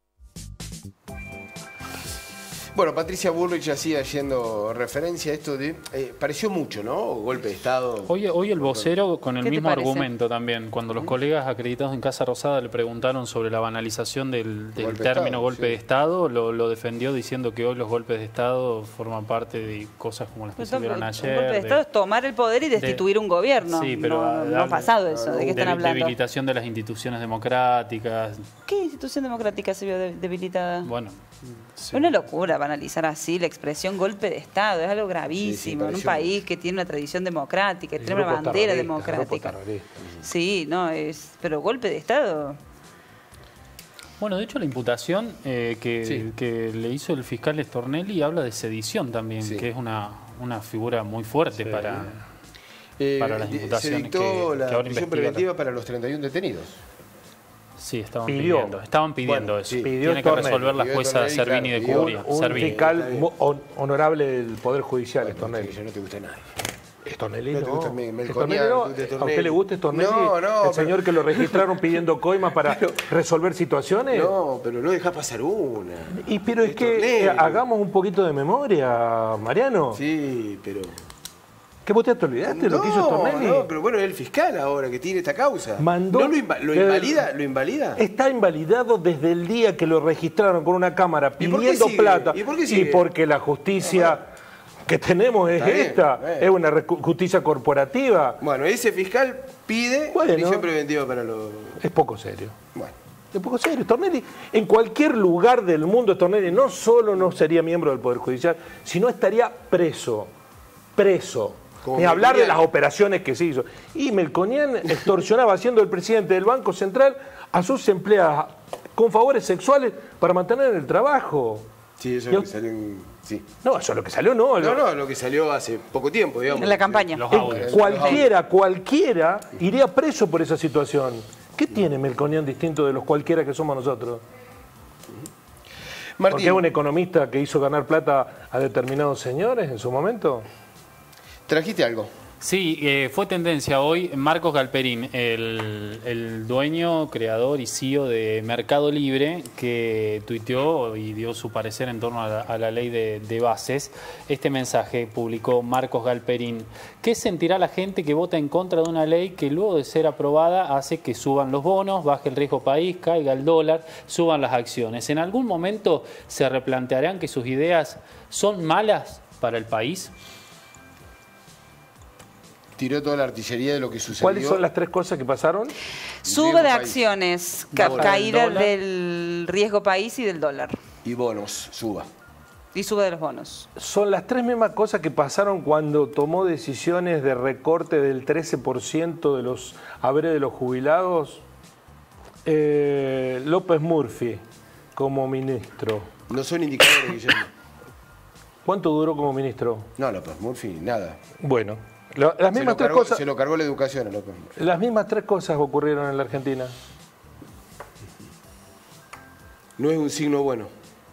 Bueno, Patricia Bullrich hacía haciendo referencia a esto de... eh, pareció mucho, ¿no? Golpe de Estado. Hoy, hoy el vocero con el ¿Qué te mismo parece? argumento también, cuando los colegas acreditados en Casa Rosada le preguntaron sobre la banalización del, del Golpe de término Estado, golpe sí. de Estado, lo, lo defendió diciendo que hoy los golpes de Estado forman parte de cosas como las que se Un vieron golpe ayer. de Estado es tomar el poder y destituir un gobierno. Sí, pero no, no a- ha pasado eso. ¿De qué están de- hablando? Debilitación de las instituciones democráticas. ¿Qué institución democrática se vio de- debilitada? Bueno, Es sí. una locura banalizar así la expresión golpe de Estado, es algo gravísimo en un pareció país que tiene una tradición democrática, que tiene una Grupos bandera terroristas, democrática. grupos terroristas. Sí, no, es, pero golpe de Estado. Bueno, de hecho la imputación eh, que, Sí. que le hizo el fiscal Stornelli habla de sedición también, Sí. que es una, una figura muy fuerte Sí. para, Eh, para las di- imputaciones se dictó que- que la ahora prisión investiga. preventiva para los treinta y uno detenidos. Sí, estaban Pidió. pidiendo. Estaban pidiendo Bueno, eso. sí. Pidió Tiene que Stornelli. resolver la Pidió jueza Stornelli, Servini claro, de pidió Curia. Un Servini. fiscal está bien. mo- hon- honorable del Poder Judicial, Stornelli. Que no te gusta nadie. Stornelli No te no. gusta me- Melconian, Stornelli no. no te gusta ¿A Stornelli. usted le gusta Stornelli? No, no, El pero- señor que lo registraron pidiendo coimas para resolver situaciones. No, pero no dejás pasar una. Y pero es que Stornelli. eh, hagamos un poquito de memoria, Mariano. Sí, pero... ¿Qué vos te olvidaste de lo que hizo Stornelli? No, pero bueno, es el fiscal ahora que tiene esta causa. Mandó- ¿No lo, inva- lo Eh, invalida? ¿Lo invalida? Está invalidado desde el día que lo registraron con una cámara ¿Y por qué pidiendo sigue? plata. ¿Y por qué sigue? porque la justicia que tenemos es Está bien, esta, está bien. es una recu- justicia corporativa. Bueno, ese fiscal pide Bueno. prisión preventiva para los... Es poco serio. Bueno. Es poco serio. Stornelli, en cualquier lugar del mundo, Stornelli no solo no sería miembro del Poder Judicial, sino estaría preso. Preso. Como Ni hablar de Melconian. las operaciones que se hizo. Y Melconian extorsionaba, siendo el presidente del Banco Central, a sus empleadas con favores sexuales para mantener el trabajo. Sí, eso Yo- es lo que salió en... Sí. No, eso es lo que salió, no. No, lo- no, lo que salió hace poco tiempo, digamos. En la campaña. Los Eh, audios. cualquiera, cualquiera iría preso por esa situación. ¿Qué tiene Melconian distinto de los cualquiera que somos nosotros? Porque Martín, es un economista que hizo ganar plata a determinados señores en su momento. trajiste algo. Sí, eh, fue tendencia hoy Marcos Galperín, el, el dueño, creador y C E O de Mercado Libre, que tuiteó y dio su parecer en torno a la, a la ley de, de bases. Este mensaje publicó Marcos Galperín. ¿Qué sentirá la gente que vota en contra de una ley que luego de ser aprobada hace que suban los bonos, baje el riesgo país, caiga el dólar, suban las acciones? ¿En algún momento se replantearán que sus ideas son malas para el país? Tiró toda la artillería de lo que sucedió. ¿Cuáles son las tres cosas que pasaron? Suba de país. acciones, ca- Dólar. caída Dólar. del riesgo país y del dólar. Y bonos, suba. Y suba de los bonos. Son las tres mismas cosas que pasaron cuando tomó decisiones de recorte del trece por ciento de los haberes de los jubilados eh, López Murphy como ministro. No son indicadores, Guillermo. ¿Cuánto duró como ministro? No, López Murphy, nada. Bueno, lo- las Se mismas lo, tres cargó, cosas. se lo cargó la educación a López Murphy. Las mismas tres cosas ocurrieron en la Argentina. No es un signo bueno.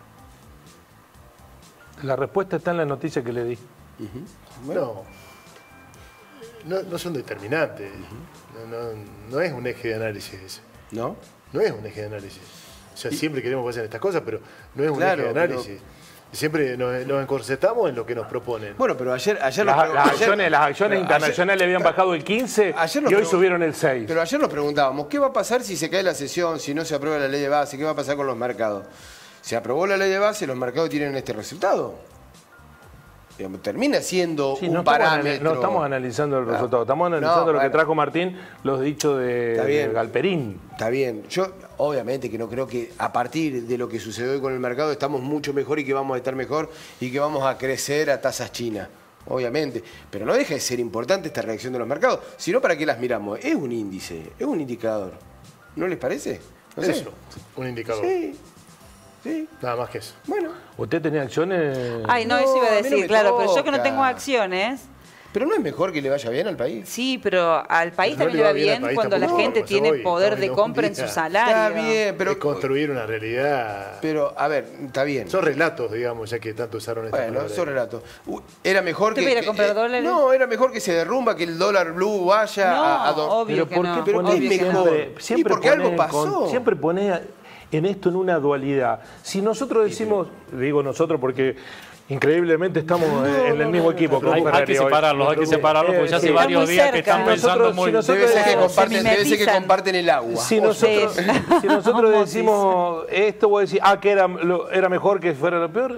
La respuesta está en la noticia que le di. No, no, no son determinantes. no, no, no es un eje de análisis ese. ¿No? No es un eje de análisis. O sea, siempre queremos que pasen estas cosas, pero no es un Claro, eje de análisis. Siempre nos, nos encorsetamos en lo que nos proponen. Bueno, pero ayer... ayer Las, nos- las ayer- acciones, las acciones pero internacionales ayer- habían bajado el quince Ayer nos y hoy pregun- subieron el seis. Pero ayer nos preguntábamos, ¿qué va a pasar si se cae la sesión, si no se aprueba la ley de base? ¿Qué va a pasar con los mercados? Se aprobó la ley de base, los mercados tienen este resultado. Digamos, termina siendo Sí, un no, estamos anali- parámetro. no estamos analizando el Ah, resultado, estamos analizando no, lo que bueno. trajo Martín, los dichos de, Está bien. de Galperín. Está bien. Yo, obviamente, que no creo que a partir de lo que sucedió hoy con el mercado estamos mucho mejor y que vamos a estar mejor y que vamos a crecer a tasas chinas. Obviamente. Pero no deja de ser importante esta reacción de los mercados. Si no, ¿para qué las miramos? Es un índice, es un indicador. ¿No les parece? No sé. Eso, un indicador. Sí. Sí. Nada más que eso. Bueno. ¿Usted tenía acciones? Ay, no, No, eso iba a a mí no decir, me claro, pero yo que no toca. tengo acciones, Pero no es mejor que le vaya bien al país. sí, pero al país No también le le va va bien al bien país cuando la tampoco, gente pues, tiene hoy, poder hoy de no, compra un en su día. salario. Está bien, pero. es construir una realidad. Pero, a ver, está bien. Son relatos, digamos, ya que tanto usaron esta Bueno, palabra. son relatos. Uh, Era mejor ¿Usted que. va a ir a que- comprar eh, dólares? No, era mejor que se derrumba, que el dólar blue vaya No, a. a do- obvio Pero que ¿por no. qué Pero ponés es obvio que mejor. no. siempre, siempre Y porque algo ponés pasó. con- siempre ponés en esto en una dualidad. Si nosotros decimos, digo nosotros porque increíblemente estamos en el mismo equipo. con Hay, hay Ferrari que hoy. separarlos, hay que separarlos porque ya hace Sí. varios Están muy días que cerca. están Si pensando nosotros- muy... si nosotros- Debe ser que Se comparten, debe ser que mimetizan. comparten el agua. Si O nosotros, Sí. si nosotros Osmosis. decimos esto, vos decís, ah, que era, lo- era mejor que fuera lo peor.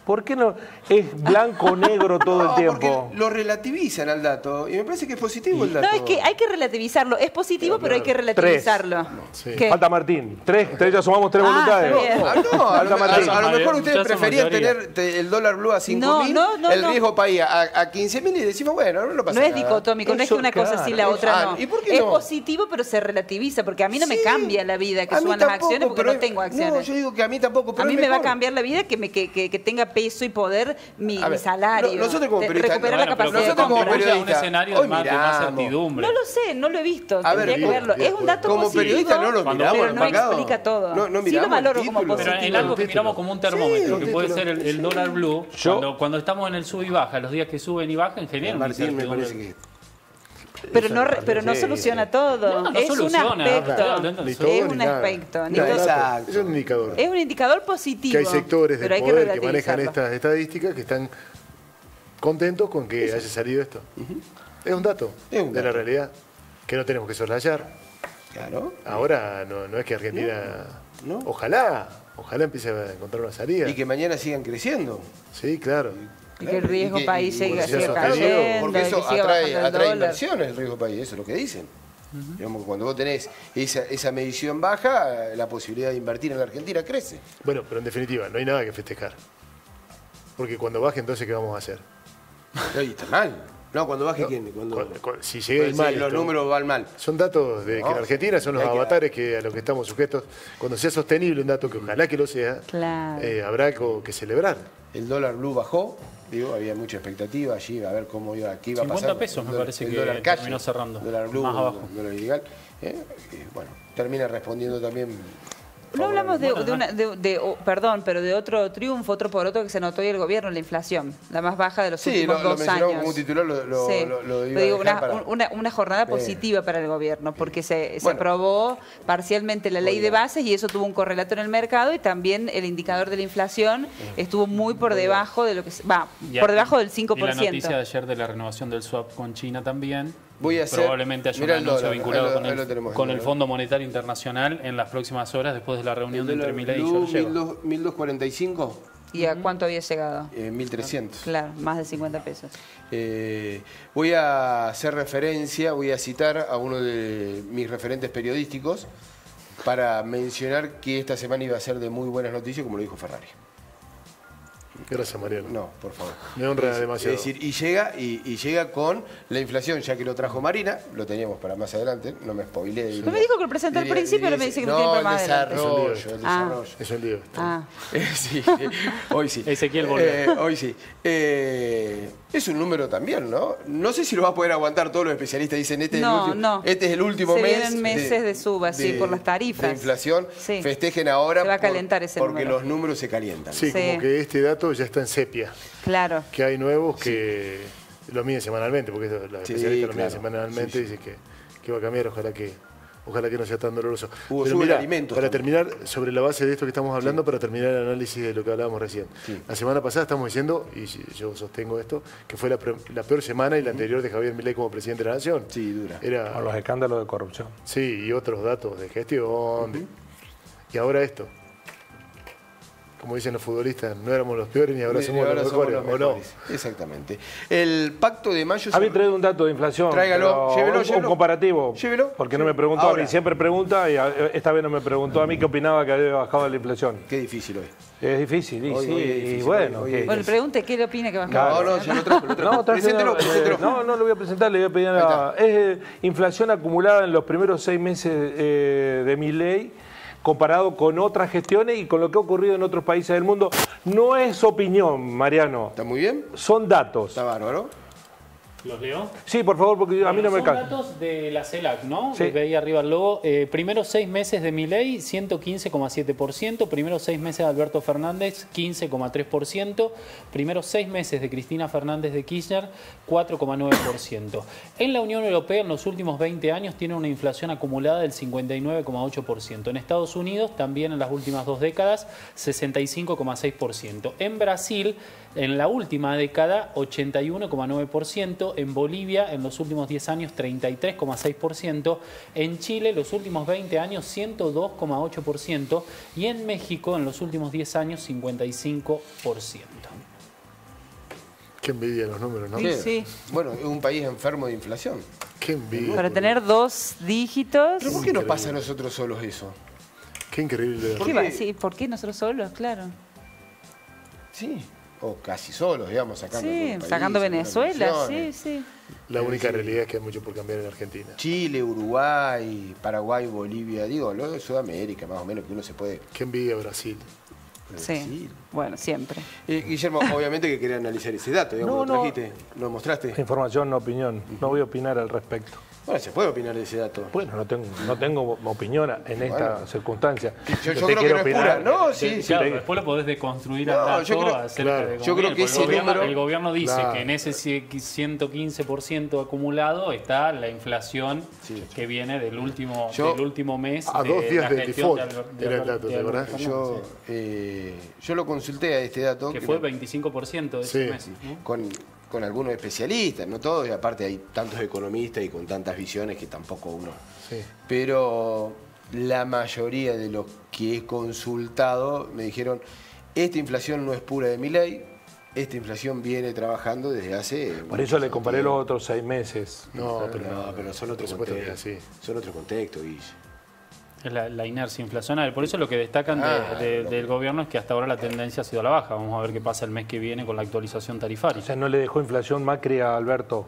¿Por qué no es blanco o negro todo No, el tiempo? porque lo relativizan al dato y me parece que es positivo el dato. No, es que hay que relativizarlo. Es positivo, pero, hay que relativizarlo. Sí. ¿Qué? Falta Martín. Tres, tres ya sumamos tres Ah, voluntades. está bien. Ah, no, a lo, Falta Martín. a- a lo mejor Ya ustedes somos preferían mayoría. tener te- el dólar blue a cinco No, mil, no, no, el no. riesgo país a, a quince mil y decimos, bueno, no, no pasa No es nada. dicotómico, no es Eso, que una cosa claro. sí la otra Ah, no. ¿y por qué es no? positivo, pero se relativiza, porque a mí no me Sí, cambia la vida que a mí suban las tampoco, acciones porque pero no tengo acciones. No, yo digo que a mí tampoco, pero A mí es me va a mejor. cambiar la vida que, me, que, que, que tenga peso y poder mi, A mi ver, salario. no- nosotros como de- periodistas- recuperar bueno, la pero capacidad de nosotros como compra. contribuye a un periodistas, escenario hoy de más, de más miramos. certidumbre. No lo sé, no lo he visto. A ver, Tendría que bien, verlo. bien, Es un bien. dato Como positivo, periodista no lo Cuando- miramos pero al no mercado. explica todo. No, no Sí miramos lo valoro el como título. positivo. Pero en algo que título. miramos como un termómetro, Sí, que puede título. ser el, el dólar blue, Yo- cuando, cuando estamos en el sub y baja, los días que suben y bajan, generan Martín me incertidumbre. parece que... Pero no, re- pero no Sí, soluciona sí. todo. No, no es soluciona, un aspecto. claro, no, Ni es todo un ni nada. aspecto. ni No, todo. exacto. Es un indicador. Es un indicador positivo. Que hay sectores del pero hay que poder que, manejan relativizarlo. estas estadísticas que están contentos con que haya salido esto. Es un dato Es un de la dato. realidad que no tenemos que soslayar. Claro. Ahora no, no es que Argentina... No, no. Ojalá, ojalá empiece a encontrar una salida. Y que mañana sigan creciendo. Sí, claro. Y que el riesgo Y que- país y- siga, y- siga Claro, cayendo, porque y eso que siga atrae, bajando el atrae dólar. inversiones el riesgo país, eso es lo que dicen. Digamos, cuando vos tenés esa, esa medición baja, la posibilidad de invertir en la Argentina crece. Bueno, pero en definitiva, no hay nada que festejar. Porque cuando baje, entonces, ¿qué vamos a hacer? Ahí está mal. No, cuando baje, ¿quién? Cuando, Cu- cu- si llega el Sí, mal, los esto- números van mal. son datos de que No, en Argentina son los hay que- avatares que a los que estamos sujetos. Cuando sea sostenible un dato, que ojalá que lo sea, Claro. eh, habrá algo que celebrar. El dólar blue bajó, digo, había mucha expectativa allí, a ver cómo iba, qué iba a pasar. cincuenta pesos me El parece el que dólar calle, terminó cerrando, el dólar blue, más abajo. el dólar ilegal. ¿eh? Y, bueno, termina respondiendo también. No hablamos de, Bueno, de una, de, de- oh, perdón, pero de otro triunfo, otro poroto que se notó hoy el gobierno, la inflación, la más baja de los Sí, últimos lo, lo dos mencionamos años. como un titular, lo, lo, Sí. lo, lo iba Pero digo, a dejar una, para... una, una jornada Sí. positiva para el gobierno, porque se, se Bueno. aprobó parcialmente la ley de bases y eso tuvo un correlato en el mercado y también el indicador de la inflación estuvo muy por debajo de lo que se- va, Y por a- debajo del cinco Y por la ciento. noticia de ayer de la renovación del swap con China también. Voy a hacer- Probablemente haya un mirá el anuncio dólar, vinculado ahí lo- con, ahí lo el, tenemos, con el el dólar. Fondo Monetario Internacional en las próximas horas después de la reunión El entre dólar Milei y blue, Georgieva. mil doscientos cuarenta y cinco, ¿Y a cuánto había llegado? eh, mil trescientos. Claro, más de cincuenta pesos. Eh, voy a hacer referencia, voy a citar a uno de mis referentes periodísticos para mencionar que esta semana iba a ser de muy buenas noticias, como lo dijo Ferrari. Gracias, Mariano. No, por favor. Me honra Es- demasiado. Es decir, y llega, y, y llega con la inflación, ya que lo trajo Marina, lo teníamos para más adelante, no me spoileé. No me dijo que lo presentó al principio, ahora me dice que lo tiene para más el adelante. desarrollo, Es un el lío. Ah. desarrollo. Es un lío. Ah, Eh, sí, hoy sí. Ezequiel volvió. Eh, hoy sí. Eh, es un número también, ¿no? No sé si lo va a poder aguantar, todos los especialistas dicen este, No, es, el último, no. este es el último Se mes. vienen meses de suba, sí, por las tarifas. De inflación. Sí. Festejen ahora Se va a por- calentar ese porque número. los números se calientan. Sí, Sí. como que este dato ya está en sepia. claro. Que hay nuevos que lo miden semanalmente, porque esto, los Sí, especialistas lo miden claro. semanalmente Sí, y dicen que, que va a cambiar, ojalá que, ojalá que no sea tan doloroso. Hubo Pero sube mira, de alimentos para también. terminar, sobre la base de esto que estamos hablando, para terminar el análisis de lo que hablábamos recién. Sí. La semana pasada estamos diciendo, y yo sostengo esto, que fue la, pre- la peor semana y la anterior de Javier Milei como presidente de la Nación. Sí, dura. Era, Con los escándalos de corrupción. sí, y otros datos de gestión. de- y ahora esto. Como dicen los futbolistas, no éramos los peores ni ahora Y somos ahora los somos mejores, los ¿o no? mejores. Exactamente. El pacto de mayo... se- Había traído un dato de inflación. Tráigalo, pero llévelo, un, llévelo. un comparativo. Llévelo. Porque no Llévelo. me preguntó a Ahora. mí. Siempre pregunta y a- esta vez no me preguntó a mí qué opinaba que había bajado la inflación. Qué difícil hoy. Es difícil, y Hoy- sí. hoy es y difícil, bueno. hoy- ¿qué? hoy Bueno, le pregunte qué le opina que va a No, no, yo lo trajo, lo trajo. No, está Preséntelo, haciendo- preséntelo. eh, no, no lo voy a presentar, le voy a pedir a... Es eh, inflación acumulada en los primeros seis meses eh, de Milei comparado con otras gestiones y con lo que ha ocurrido en otros países del mundo. No es opinión, Mariano, ¿Está muy bien? son datos. Está bárbaro. ¿Los leo? Sí, por favor, porque a mí no me Son cansa. datos de la CELAC, ¿no? Sí. Veía arriba el logo. Eh, primeros seis meses de Milei, ciento quince coma siete por ciento. Primeros seis meses de Alberto Fernández, quince coma tres por ciento. Primeros seis meses de Cristina Fernández de Kirchner, cuatro coma nueve por ciento. En la Unión Europea, en los últimos veinte años, tiene una inflación acumulada del cincuenta y nueve coma ocho por ciento. En Estados Unidos, también en las últimas dos décadas, sesenta y cinco coma seis por ciento. En Brasil, en la última década, ochenta y uno coma nueve por ciento. En Bolivia, en los últimos diez años, treinta y tres coma seis por ciento. En Chile, los últimos veinte años, ciento dos coma ocho por ciento. Y en México, en los últimos diez años, cincuenta y cinco por ciento. Qué envidia los números, ¿no? Sí, sí. Bueno, es un país enfermo de inflación. Qué envidia. Para tener dos dígitos. ¿Pero por qué nos pasa a nosotros solos eso? Qué increíble. ¿Qué va? Sí, ¿por qué nosotros solos? Claro. Sí, o casi solos, digamos, sacando Sí, país, sacando Venezuela, sí, elecciones. sí. La única realidad es que hay mucho por cambiar en Argentina. Chile, Uruguay, Paraguay, Bolivia, digo, lo de Sudamérica, más o menos, que uno se puede... Qué envidia Brasil. Sí, Brasil. bueno, siempre. Eh, Guillermo, obviamente que quería analizar ese dato, digamos, No, lo no. trajiste, lo mostraste. Información, no opinión. No voy a opinar al respecto. Bueno, se puede opinar de ese dato. Bueno, no tengo, no tengo opinión en esta Bueno. circunstancia. Yo, yo Usted creo que quiere no es opinar. pura. No, sí, Sí, sí. claro, después lo podés deconstruir No, al dato yo creo- acerca claro, de cómo yo creo viene, que porque ese el gobierno, número- el gobierno dice Claro. que en ese ciento quince por ciento acumulado está la inflación Sí. que viene del último, Yo- del último mes a de dos días la del gestión default de Albert- de era el Albert- dato, de ¿te Alberto acordás? Fernández, Yo, eh, yo lo consulté a este dato. que que fue me- veinticinco por ciento de Sí. ese mes, ¿no? con, con algunos especialistas, no todos, y aparte hay tantos economistas y con tantas visiones que tampoco uno. Sí. Pero la mayoría de los que he consultado me dijeron, esta inflación no es pura de Milei, esta inflación viene trabajando desde hace... Por eso le comparé los otros seis meses. No, pero No, pero son otro por supuesto que contexto. es así. Son otro contexto, Guille. Es la, la inercia inflacionaria. Por eso lo que destacan de- Ah, de- lo- del gobierno es que hasta ahora la tendencia ha sido a la baja. Vamos a ver qué pasa el mes que viene con la actualización tarifaria. O sea, no le dejó inflación Macri a Alberto.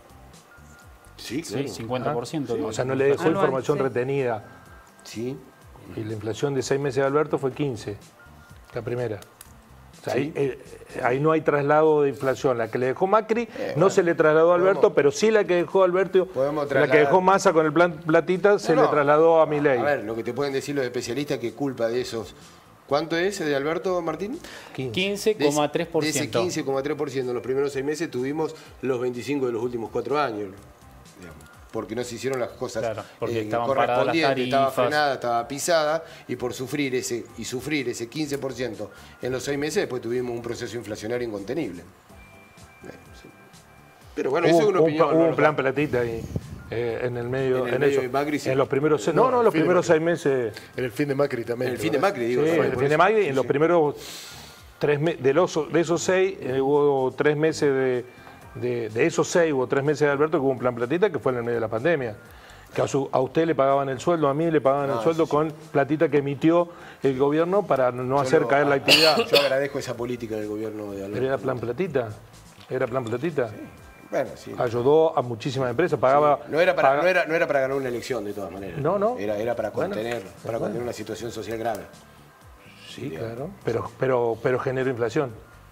Sí, Sí, claro. cincuenta por ciento. O sea, no le dejó Anual, información sí. retenida. Sí. Y la inflación de seis meses de Alberto fue quince, la primera. O sea, ahí, eh, ahí no hay traslado de inflación. La que le dejó Macri Eh, no bueno, se le trasladó a Alberto, podemos- pero sí la que dejó Alberto, podemos la que trasladar- dejó Massa con el plan platita, se No, le no. trasladó a Milei. A ver, lo que te pueden decir los especialistas que culpa de esos... ¿Cuánto es de Alberto Martín? quince De ese- coma tres por De ese ciento. quince coma tres por ciento en los primeros seis meses tuvimos los veinticinco de los últimos cuatro años. Digamos, porque no se hicieron las cosas Claro, porque eh, estaban paradas las correspondientes, estaba tarifas. frenada, estaba pisada, y por sufrir ese y sufrir ese quince por ciento en los seis meses, después tuvimos un proceso inflacionario incontenible. Eh, sí. Pero bueno, eso es Hubo, una hubo opinión. un, hubo ¿no? un plan platita ahí, eh, en el medio, En el en, medio eso, de Macri, sí. en los primeros seis, no, No, no, el los fin de primeros Macri. seis meses. En el fin de Macri también. En el ¿te fin de acordás? Macri, digo. Sí, por el eso. fin de Macri, en Sí, los sí. primeros tres meses, de, los, de esos seis, eh, hubo tres meses de, de, de esos seis, hubo tres meses de Alberto que hubo un plan platita que fue en el medio de la pandemia. Que a, su- a usted le pagaban el sueldo, a mí le pagaban el Ah, sueldo sí, sí. con platita que emitió el gobierno para no Yo hacer lo- caer la actividad. Yo agradezco esa política del gobierno de Pero Alberto. era plan platita, era plan platita. Bueno, sí. Ayudó a muchísimas empresas, pagaba... No era, para, paga- no, era, no era para ganar una elección, de todas maneras. No, no. Era, era para Bueno, contener, para bueno. contener una situación social grave. Sí, claro, pero, pero, pero generó inflación,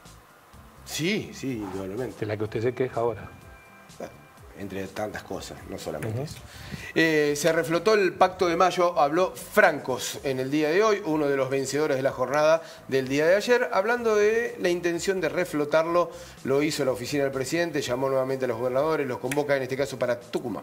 Sí, sí, indudablemente. de la que usted se queja ahora. Bueno, entre tantas cosas, no solamente eso. Eh, se reflotó el Pacto de Mayo, habló Francos en el día de hoy, uno de los vencedores de la jornada del día de ayer, hablando de la intención de reflotarlo, lo hizo la oficina del presidente, llamó nuevamente a los gobernadores, los convoca en este caso para Tucumán.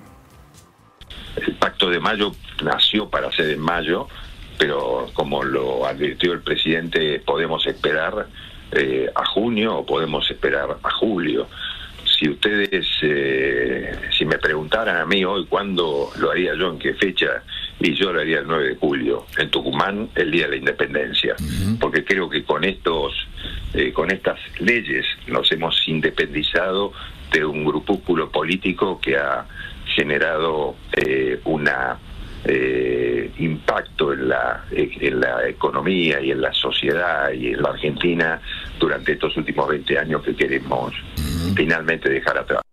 El Pacto de Mayo nació para ser en mayo, pero como lo advirtió el presidente, podemos esperar eh, a junio o podemos esperar a julio. Si ustedes, eh, si me preguntaran a mí hoy cuándo lo haría yo, en qué fecha, y yo lo haría el nueve de julio, en Tucumán, el Día de la Independencia, porque creo que con estos, eh, con estas leyes nos hemos independizado de un grupúsculo político que ha generado eh, una eh, impacto en la en la economía y en la sociedad y en la Argentina durante estos últimos veinte años que queremos finalmente dejar atrás.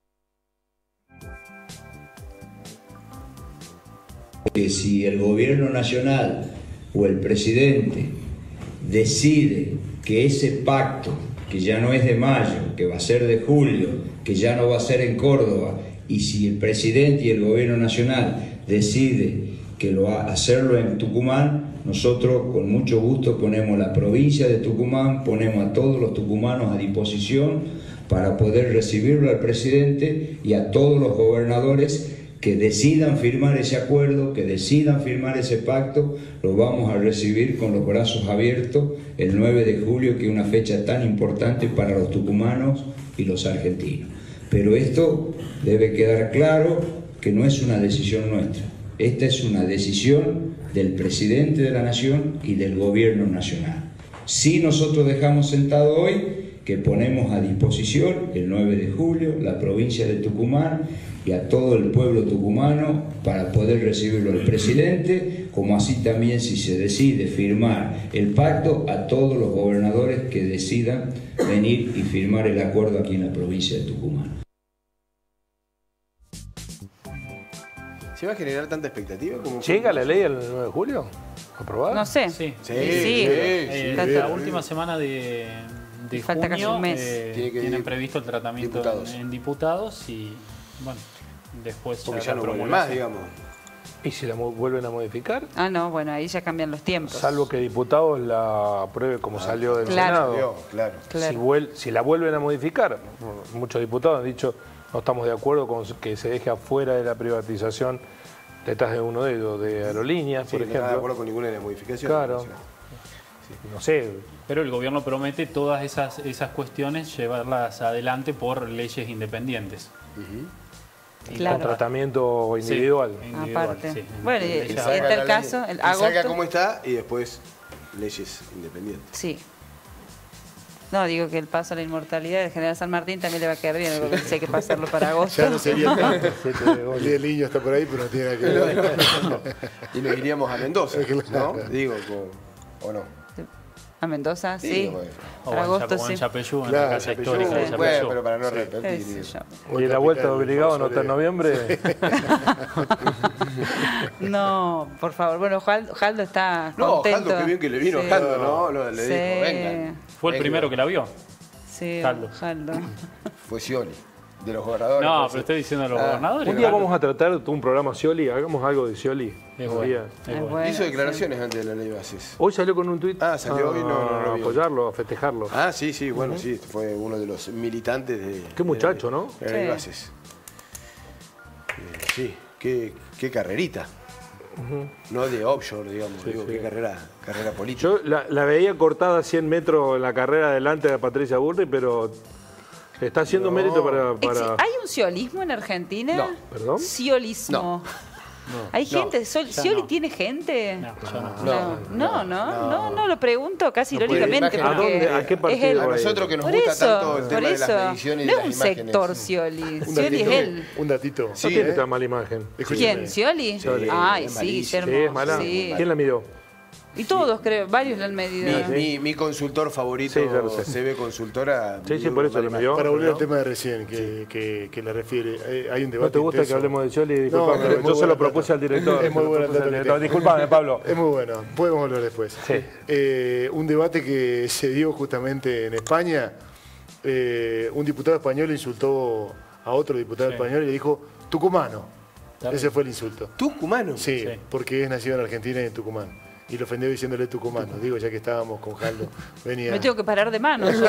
Que si el gobierno nacional o el presidente decide que ese pacto, que ya no es de mayo, que va a ser de julio, que ya no va a ser en Córdoba, y si el presidente y el gobierno nacional decide que lo va a hacerlo en Tucumán, nosotros con mucho gusto ponemos la provincia de Tucumán, ponemos a todos los tucumanos a disposición para poder recibirlo al presidente y a todos los gobernadores que decidan firmar ese acuerdo, que decidan firmar ese pacto, lo vamos a recibir con los brazos abiertos el nueve de julio, que es una fecha tan importante para los tucumanos y los argentinos. Pero esto debe quedar claro que no es una decisión nuestra, esta es una decisión del presidente de la Nación y del gobierno nacional. Si nosotros dejamos sentado hoy que ponemos a disposición el nueve de julio, la provincia de Tucumán y a todo el pueblo tucumano para poder recibirlo al presidente, como así también, si se decide firmar el pacto, a todos los gobernadores que decidan venir y firmar el acuerdo aquí en la provincia de Tucumán. ¿Se va a generar tanta expectativa? Como ¿Llega la ley el nueve de julio? ¿Aprobada? No sé. Sí, Sí, Sí, sí, Eh, sí, la sí. última semana de, de Falta casi junio un mes. eh, Tiene que tienen ir previsto el tratamiento diputados. En, en diputados y bueno, después Porque ya ya la no vuelve promulgación. más, digamos. ¿Y si la mo- vuelven a modificar? Ah, no, bueno, ahí ya cambian los tiempos. Salvo que diputados la apruebe como salió del claro. Senado. Yo, claro. Claro. Si, vuel- si la vuelven a modificar, muchos diputados han dicho no estamos de acuerdo con que se deje afuera de la privatización detrás de uno de ellos, de aerolíneas, Sí, por no está de ejemplo. acuerdo con ninguna de las modificaciones. Claro. No sé, Pero el gobierno promete todas esas, esas cuestiones llevarlas adelante por leyes independientes. con Claro. tratamiento Sí, individual. individual, Aparte. sí. Bueno, y- Leyes y- Que en salga tal la caso, ley- el que salga agosto- como está y después leyes independientes. Sí. No, digo que el paso a la inmortalidad del general San Martín también le va a quedar bien, algo que hay que pasarlo para agosto. Ya no sería tanto. El día del niño está por ahí, pero no tiene nada que ver. Y nos iríamos a Mendoza, ¿no? Digo, con- ¿o no? A Mendoza, sí. Digo, bueno. O Para en, agosto, Chap- o en sí. Chapeyú, en Claro, la casa Chapeyú. histórica de Sí. Chapeyú. Bueno, pero para no Qué repetir. sé digo. yo. Y la vuelta capital obligado no está en mausoleo. noviembre. No, por favor. Bueno, Jaldo, Jaldo está No, contento. Jaldo, qué bien que le vino Sí. Jaldo, ¿no? Lo- Le Sí. dijo, vengan. Fue el Vengan. primero que la vio. Sí, Jaldo. Jaldo. Fue Scioli, de los gobernadores. No, pues, pero estoy diciendo a los Ah. gobernadores. Un día vamos a tratar un programa Scioli, hagamos algo de Scioli. Es Un bueno. día. Es Es bueno. bueno, Hizo declaraciones antes de la ley de bases. Hoy salió con un tuit Ah, salió hoy, no, no, no a vi. apoyarlo, a festejarlo. Ah, sí, sí, bueno, sí, fue uno de los militantes de... Qué muchacho, de la- ¿no? de la ley de Sí. bases. Eh, sí, qué, qué carrerita. No de offshore, digamos, Sí, digo, sí. qué carrera, carrera política. Yo la, la veía cortada a cien metros en la carrera delante de Patricia Bullrich, pero está haciendo No. mérito para... Exi- para... ¿Hay un ciolismo en Argentina? No. ¿Perdón? Ciolismo. ¿Hay gente? Sol- ya ¿Cioli no. tiene gente? No, yo no. No, no, no, no, no, lo pregunto casi No puede irónicamente. imaginar. porque ¿A dónde? ¿A qué es partido él. A nosotros que nos Por gusta eso, tanto el por tema de eso. las mediciones y No es las un imágenes. sector Scioli. Un Scioli es datito, él. un datito. No Sí, tiene ¿eh? tan mala imagen. Escúcheme. ¿Quién? ¿Scioli? Sí, Ay, es sí, malísimo. qué Sí, es hermoso. mala. Sí. ¿Quién la midió? Y todos, creo, varios la han medido. Mi, mi, mi consultor favorito, Sí, ya lo sé. C B Consultora. Sí, sí, midió por eso una lo mala midió. Para volver ¿no? al tema de recién, que, que, que le refiere, eh, hay un debate ¿No te gusta intenso. que hablemos de Scioli? No, Disculpame, pero es muy yo se buena lo propuse data. al director. Es muy se lo buena propuse data al que director. tiene. Disculpame, Pablo. Es muy bueno, podemos hablar después. Sí. Eh, un debate que se dio justamente en España, eh, un diputado español insultó a otro diputado Sí. español y le dijo, tucumano. Terrible. Ese fue el insulto. Tucumano. Sí, Sí. porque es nacido en Argentina y en Tucumán. Y lo ofendió diciéndole tucumano. Digo, ya que estábamos con Jaldo, venía... Me tengo que parar de mano. yo.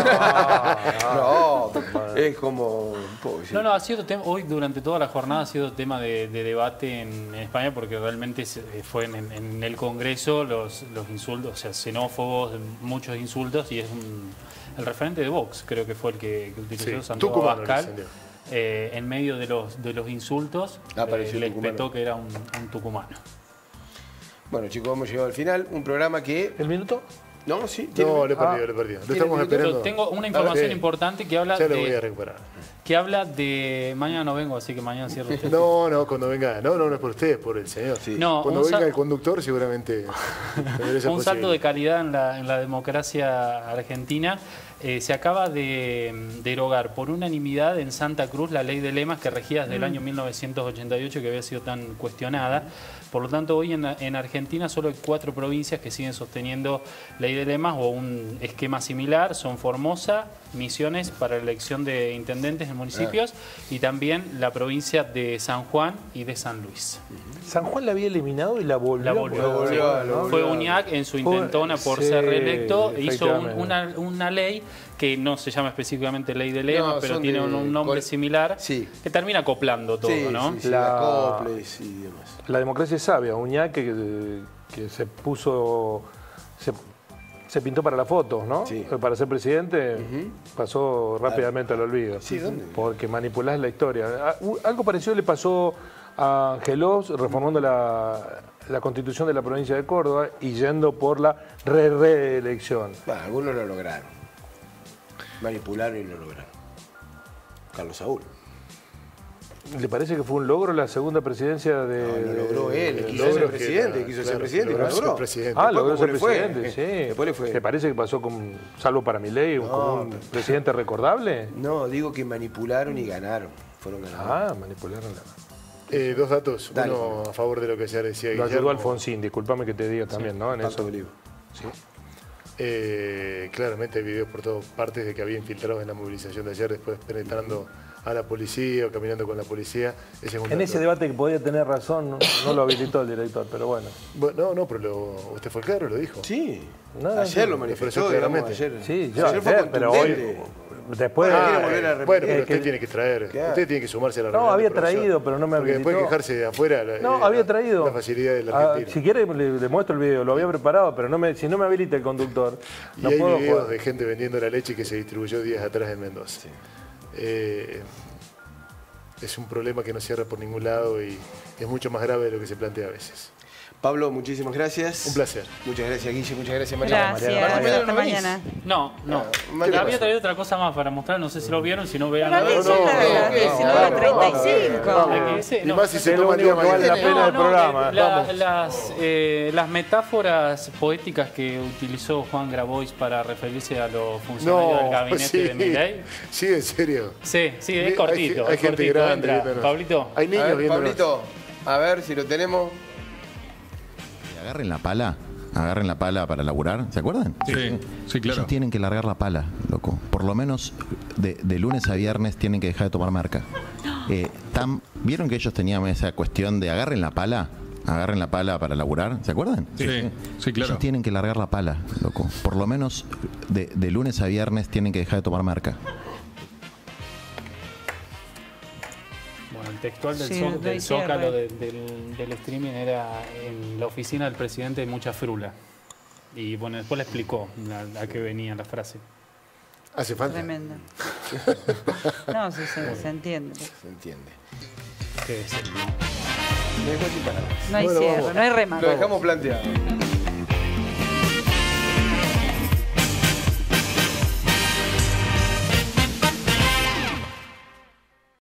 No, es como. pobre, sí. No, no, ha sido tema, hoy durante toda la jornada ha sido tema de, de debate en, en España porque realmente se- fue en, en el Congreso los, los insultos, o sea, xenófobos, muchos insultos y es un, el referente de Vox, creo que fue el que, que utilizó Sí, Santiago tucumano le Abascal. encendió. Eh, en medio de los, de los insultos, Apareció eh, le tucumano. espetó que era un, un tucumano. Bueno, chicos, hemos llegado al final. Un programa que. ¿El minuto? No, sí, tiene- No, le he perdido, Ah, le he perdido. Lo ¿tiene estamos minuto? esperando. Yo tengo una información Sí. importante que habla Ya lo voy a de, recuperar. que habla de mañana no vengo, así que mañana cierro usted. No, no, cuando venga. No, no, no es por usted, es por el señor. Sí. No, Cuando un venga sal- el conductor, seguramente tendré esa Un salto de posibilidad. calidad en la, en la democracia argentina. Eh, se acaba de mm, derogar por unanimidad en Santa Cruz la ley de lemas que regía desde el año mil novecientos ochenta y ocho, que había sido tan cuestionada. Por lo tanto, hoy en, en Argentina solo hay cuatro provincias que siguen sosteniendo ley de lemas o un esquema similar. Son Formosa, Misiones para la elección de intendentes en municipios y también la provincia de San Juan y de San Luis. San Juan la había eliminado y la volvió. La volvió. Lo volvió, lo Fue volvió. Uñac en su Fue- intentona por sí, ser reelecto, hizo un- efectivamente. una, una ley que no se llama específicamente ley de lemas, No, pero son tiene de- un, un nombre col- similar Sí. que termina acoplando todo, Sí, ¿no? sí, sí, La- acoples y demás. La democracia es sabia. Uñac que, que se puso... Se, se pintó para la foto, ¿no? Sí. Para ser presidente pasó rápidamente al olvido. Sí, ¿dónde? Porque manipulás la historia. Ah, u- Algo parecido le pasó a Angelos reformando la, la constitución de la provincia de Córdoba y yendo por la re reelección. Bah, algunos lo lograron. manipularon y lo lograron. Carlos Saúl. ¿Le parece que fue un logro la segunda presidencia de...? No, lo logró él, Eh, quiso logro ser que presidente, era, quiso claro, ser presidente y lo logró ser logró. presidente. Ah, Después, logró ¿cómo ser le fue? presidente, sí. Después le fue. ¿Te parece que pasó con, salvo para Milei, un, No, como un pero- presidente recordable? No, digo que manipularon y ganaron. Fueron ganadores. Ah, manipularon la... Eh, dos datos, Dale. uno a favor de lo que ya decía Lo Guillermo. ayudó Alfonsín, discúlpame que te diga también, ¿no? En Pato eso. Olivo. Sí. Eh, claramente hay videos por todas partes de que había infiltrados en la movilización de ayer, después penetrando a la policía o caminando con la policía. Ese es un En dato. ese debate que podía tener razón, no, no lo habilitó el director, pero bueno. Bueno, no, no, pero lo- usted fue claro, lo dijo. Sí. No, ayer lo no, manifestó, pero digamos, claramente. ayer. Sí, yo ayer fue ayer, pero hoy... contundente. Después... Bueno, Ah, quiere volver a eh, repetir. bueno, pero Es usted que- tiene que traer, Claro. usted tiene que sumarse a la No, reunión había del profesor. traído, pero no me Porque después de habilitó. quejarse de afuera, la- No, eh, había la- traído. la facilidad del Ah, argentino. si quiere le, le muestro el video, lo había preparado, pero no me, si no me habilita el conductor, Y no hay puedo videos jugar. de gente vendiendo la leche que se distribuyó días atrás en Mendoza. Eh, es un problema que no cierra por ningún lado y es mucho más grave de lo que se plantea a veces. Pablo, muchísimas gracias. Un placer. Muchas gracias, Guille. Muchas gracias, María. Gracias, María, María, hasta ¿no venís? mañana. No, no. Ah, mañana Había pasó. traído otra cosa más para mostrar, no sé si lo vieron, si no vean Pero había nada. sido no, la- no, las no, diecinueve no, treinta y no, cinco. no, Hay que decir, Y no, más si es se lo toma el único día que vale la mañana. pena del programa. eh, la- Vamos. las, eh, las metáforas poéticas que utilizó Juan Grabois para referirse a los funcionarios del gabinete sí, de Milei. sí, en serio. Sí, sí, Hay- es cortito. hay es gente cortito. grande Entra. viéndonos. Pablito. Hay A niños ver, viéndonos. Pablito, a ver si lo tenemos. Agarren la pala, agarren la pala para laburar, ¿se acuerdan? Sí, sí, claro. Ellos tienen que largar la pala, loco. Por lo menos de, de lunes a viernes tienen que dejar de tomar marca. Eh, tan- ¿Vieron que ellos tenían esa cuestión de agarren la pala? Agarren la pala para laburar, ¿se acuerdan? Sí, sí, claro. Ellos tienen que largar la pala, loco. Por lo menos de, de lunes a viernes tienen que dejar de tomar marca. Bueno, el textual del, Sí, zo- lo del hicieron. Zócalo de- del, del streaming era en la oficina del presidente hay mucha frula. Y bueno, después le explicó a, a qué venía la frase. Hace falta. Tremendo. No, sí, sí, se entiende. Se entiende. ¿Qué es? Me dejó sin palabras. No hay Bueno, cierre, vamos. no hay remate. Lo dejamos planteado.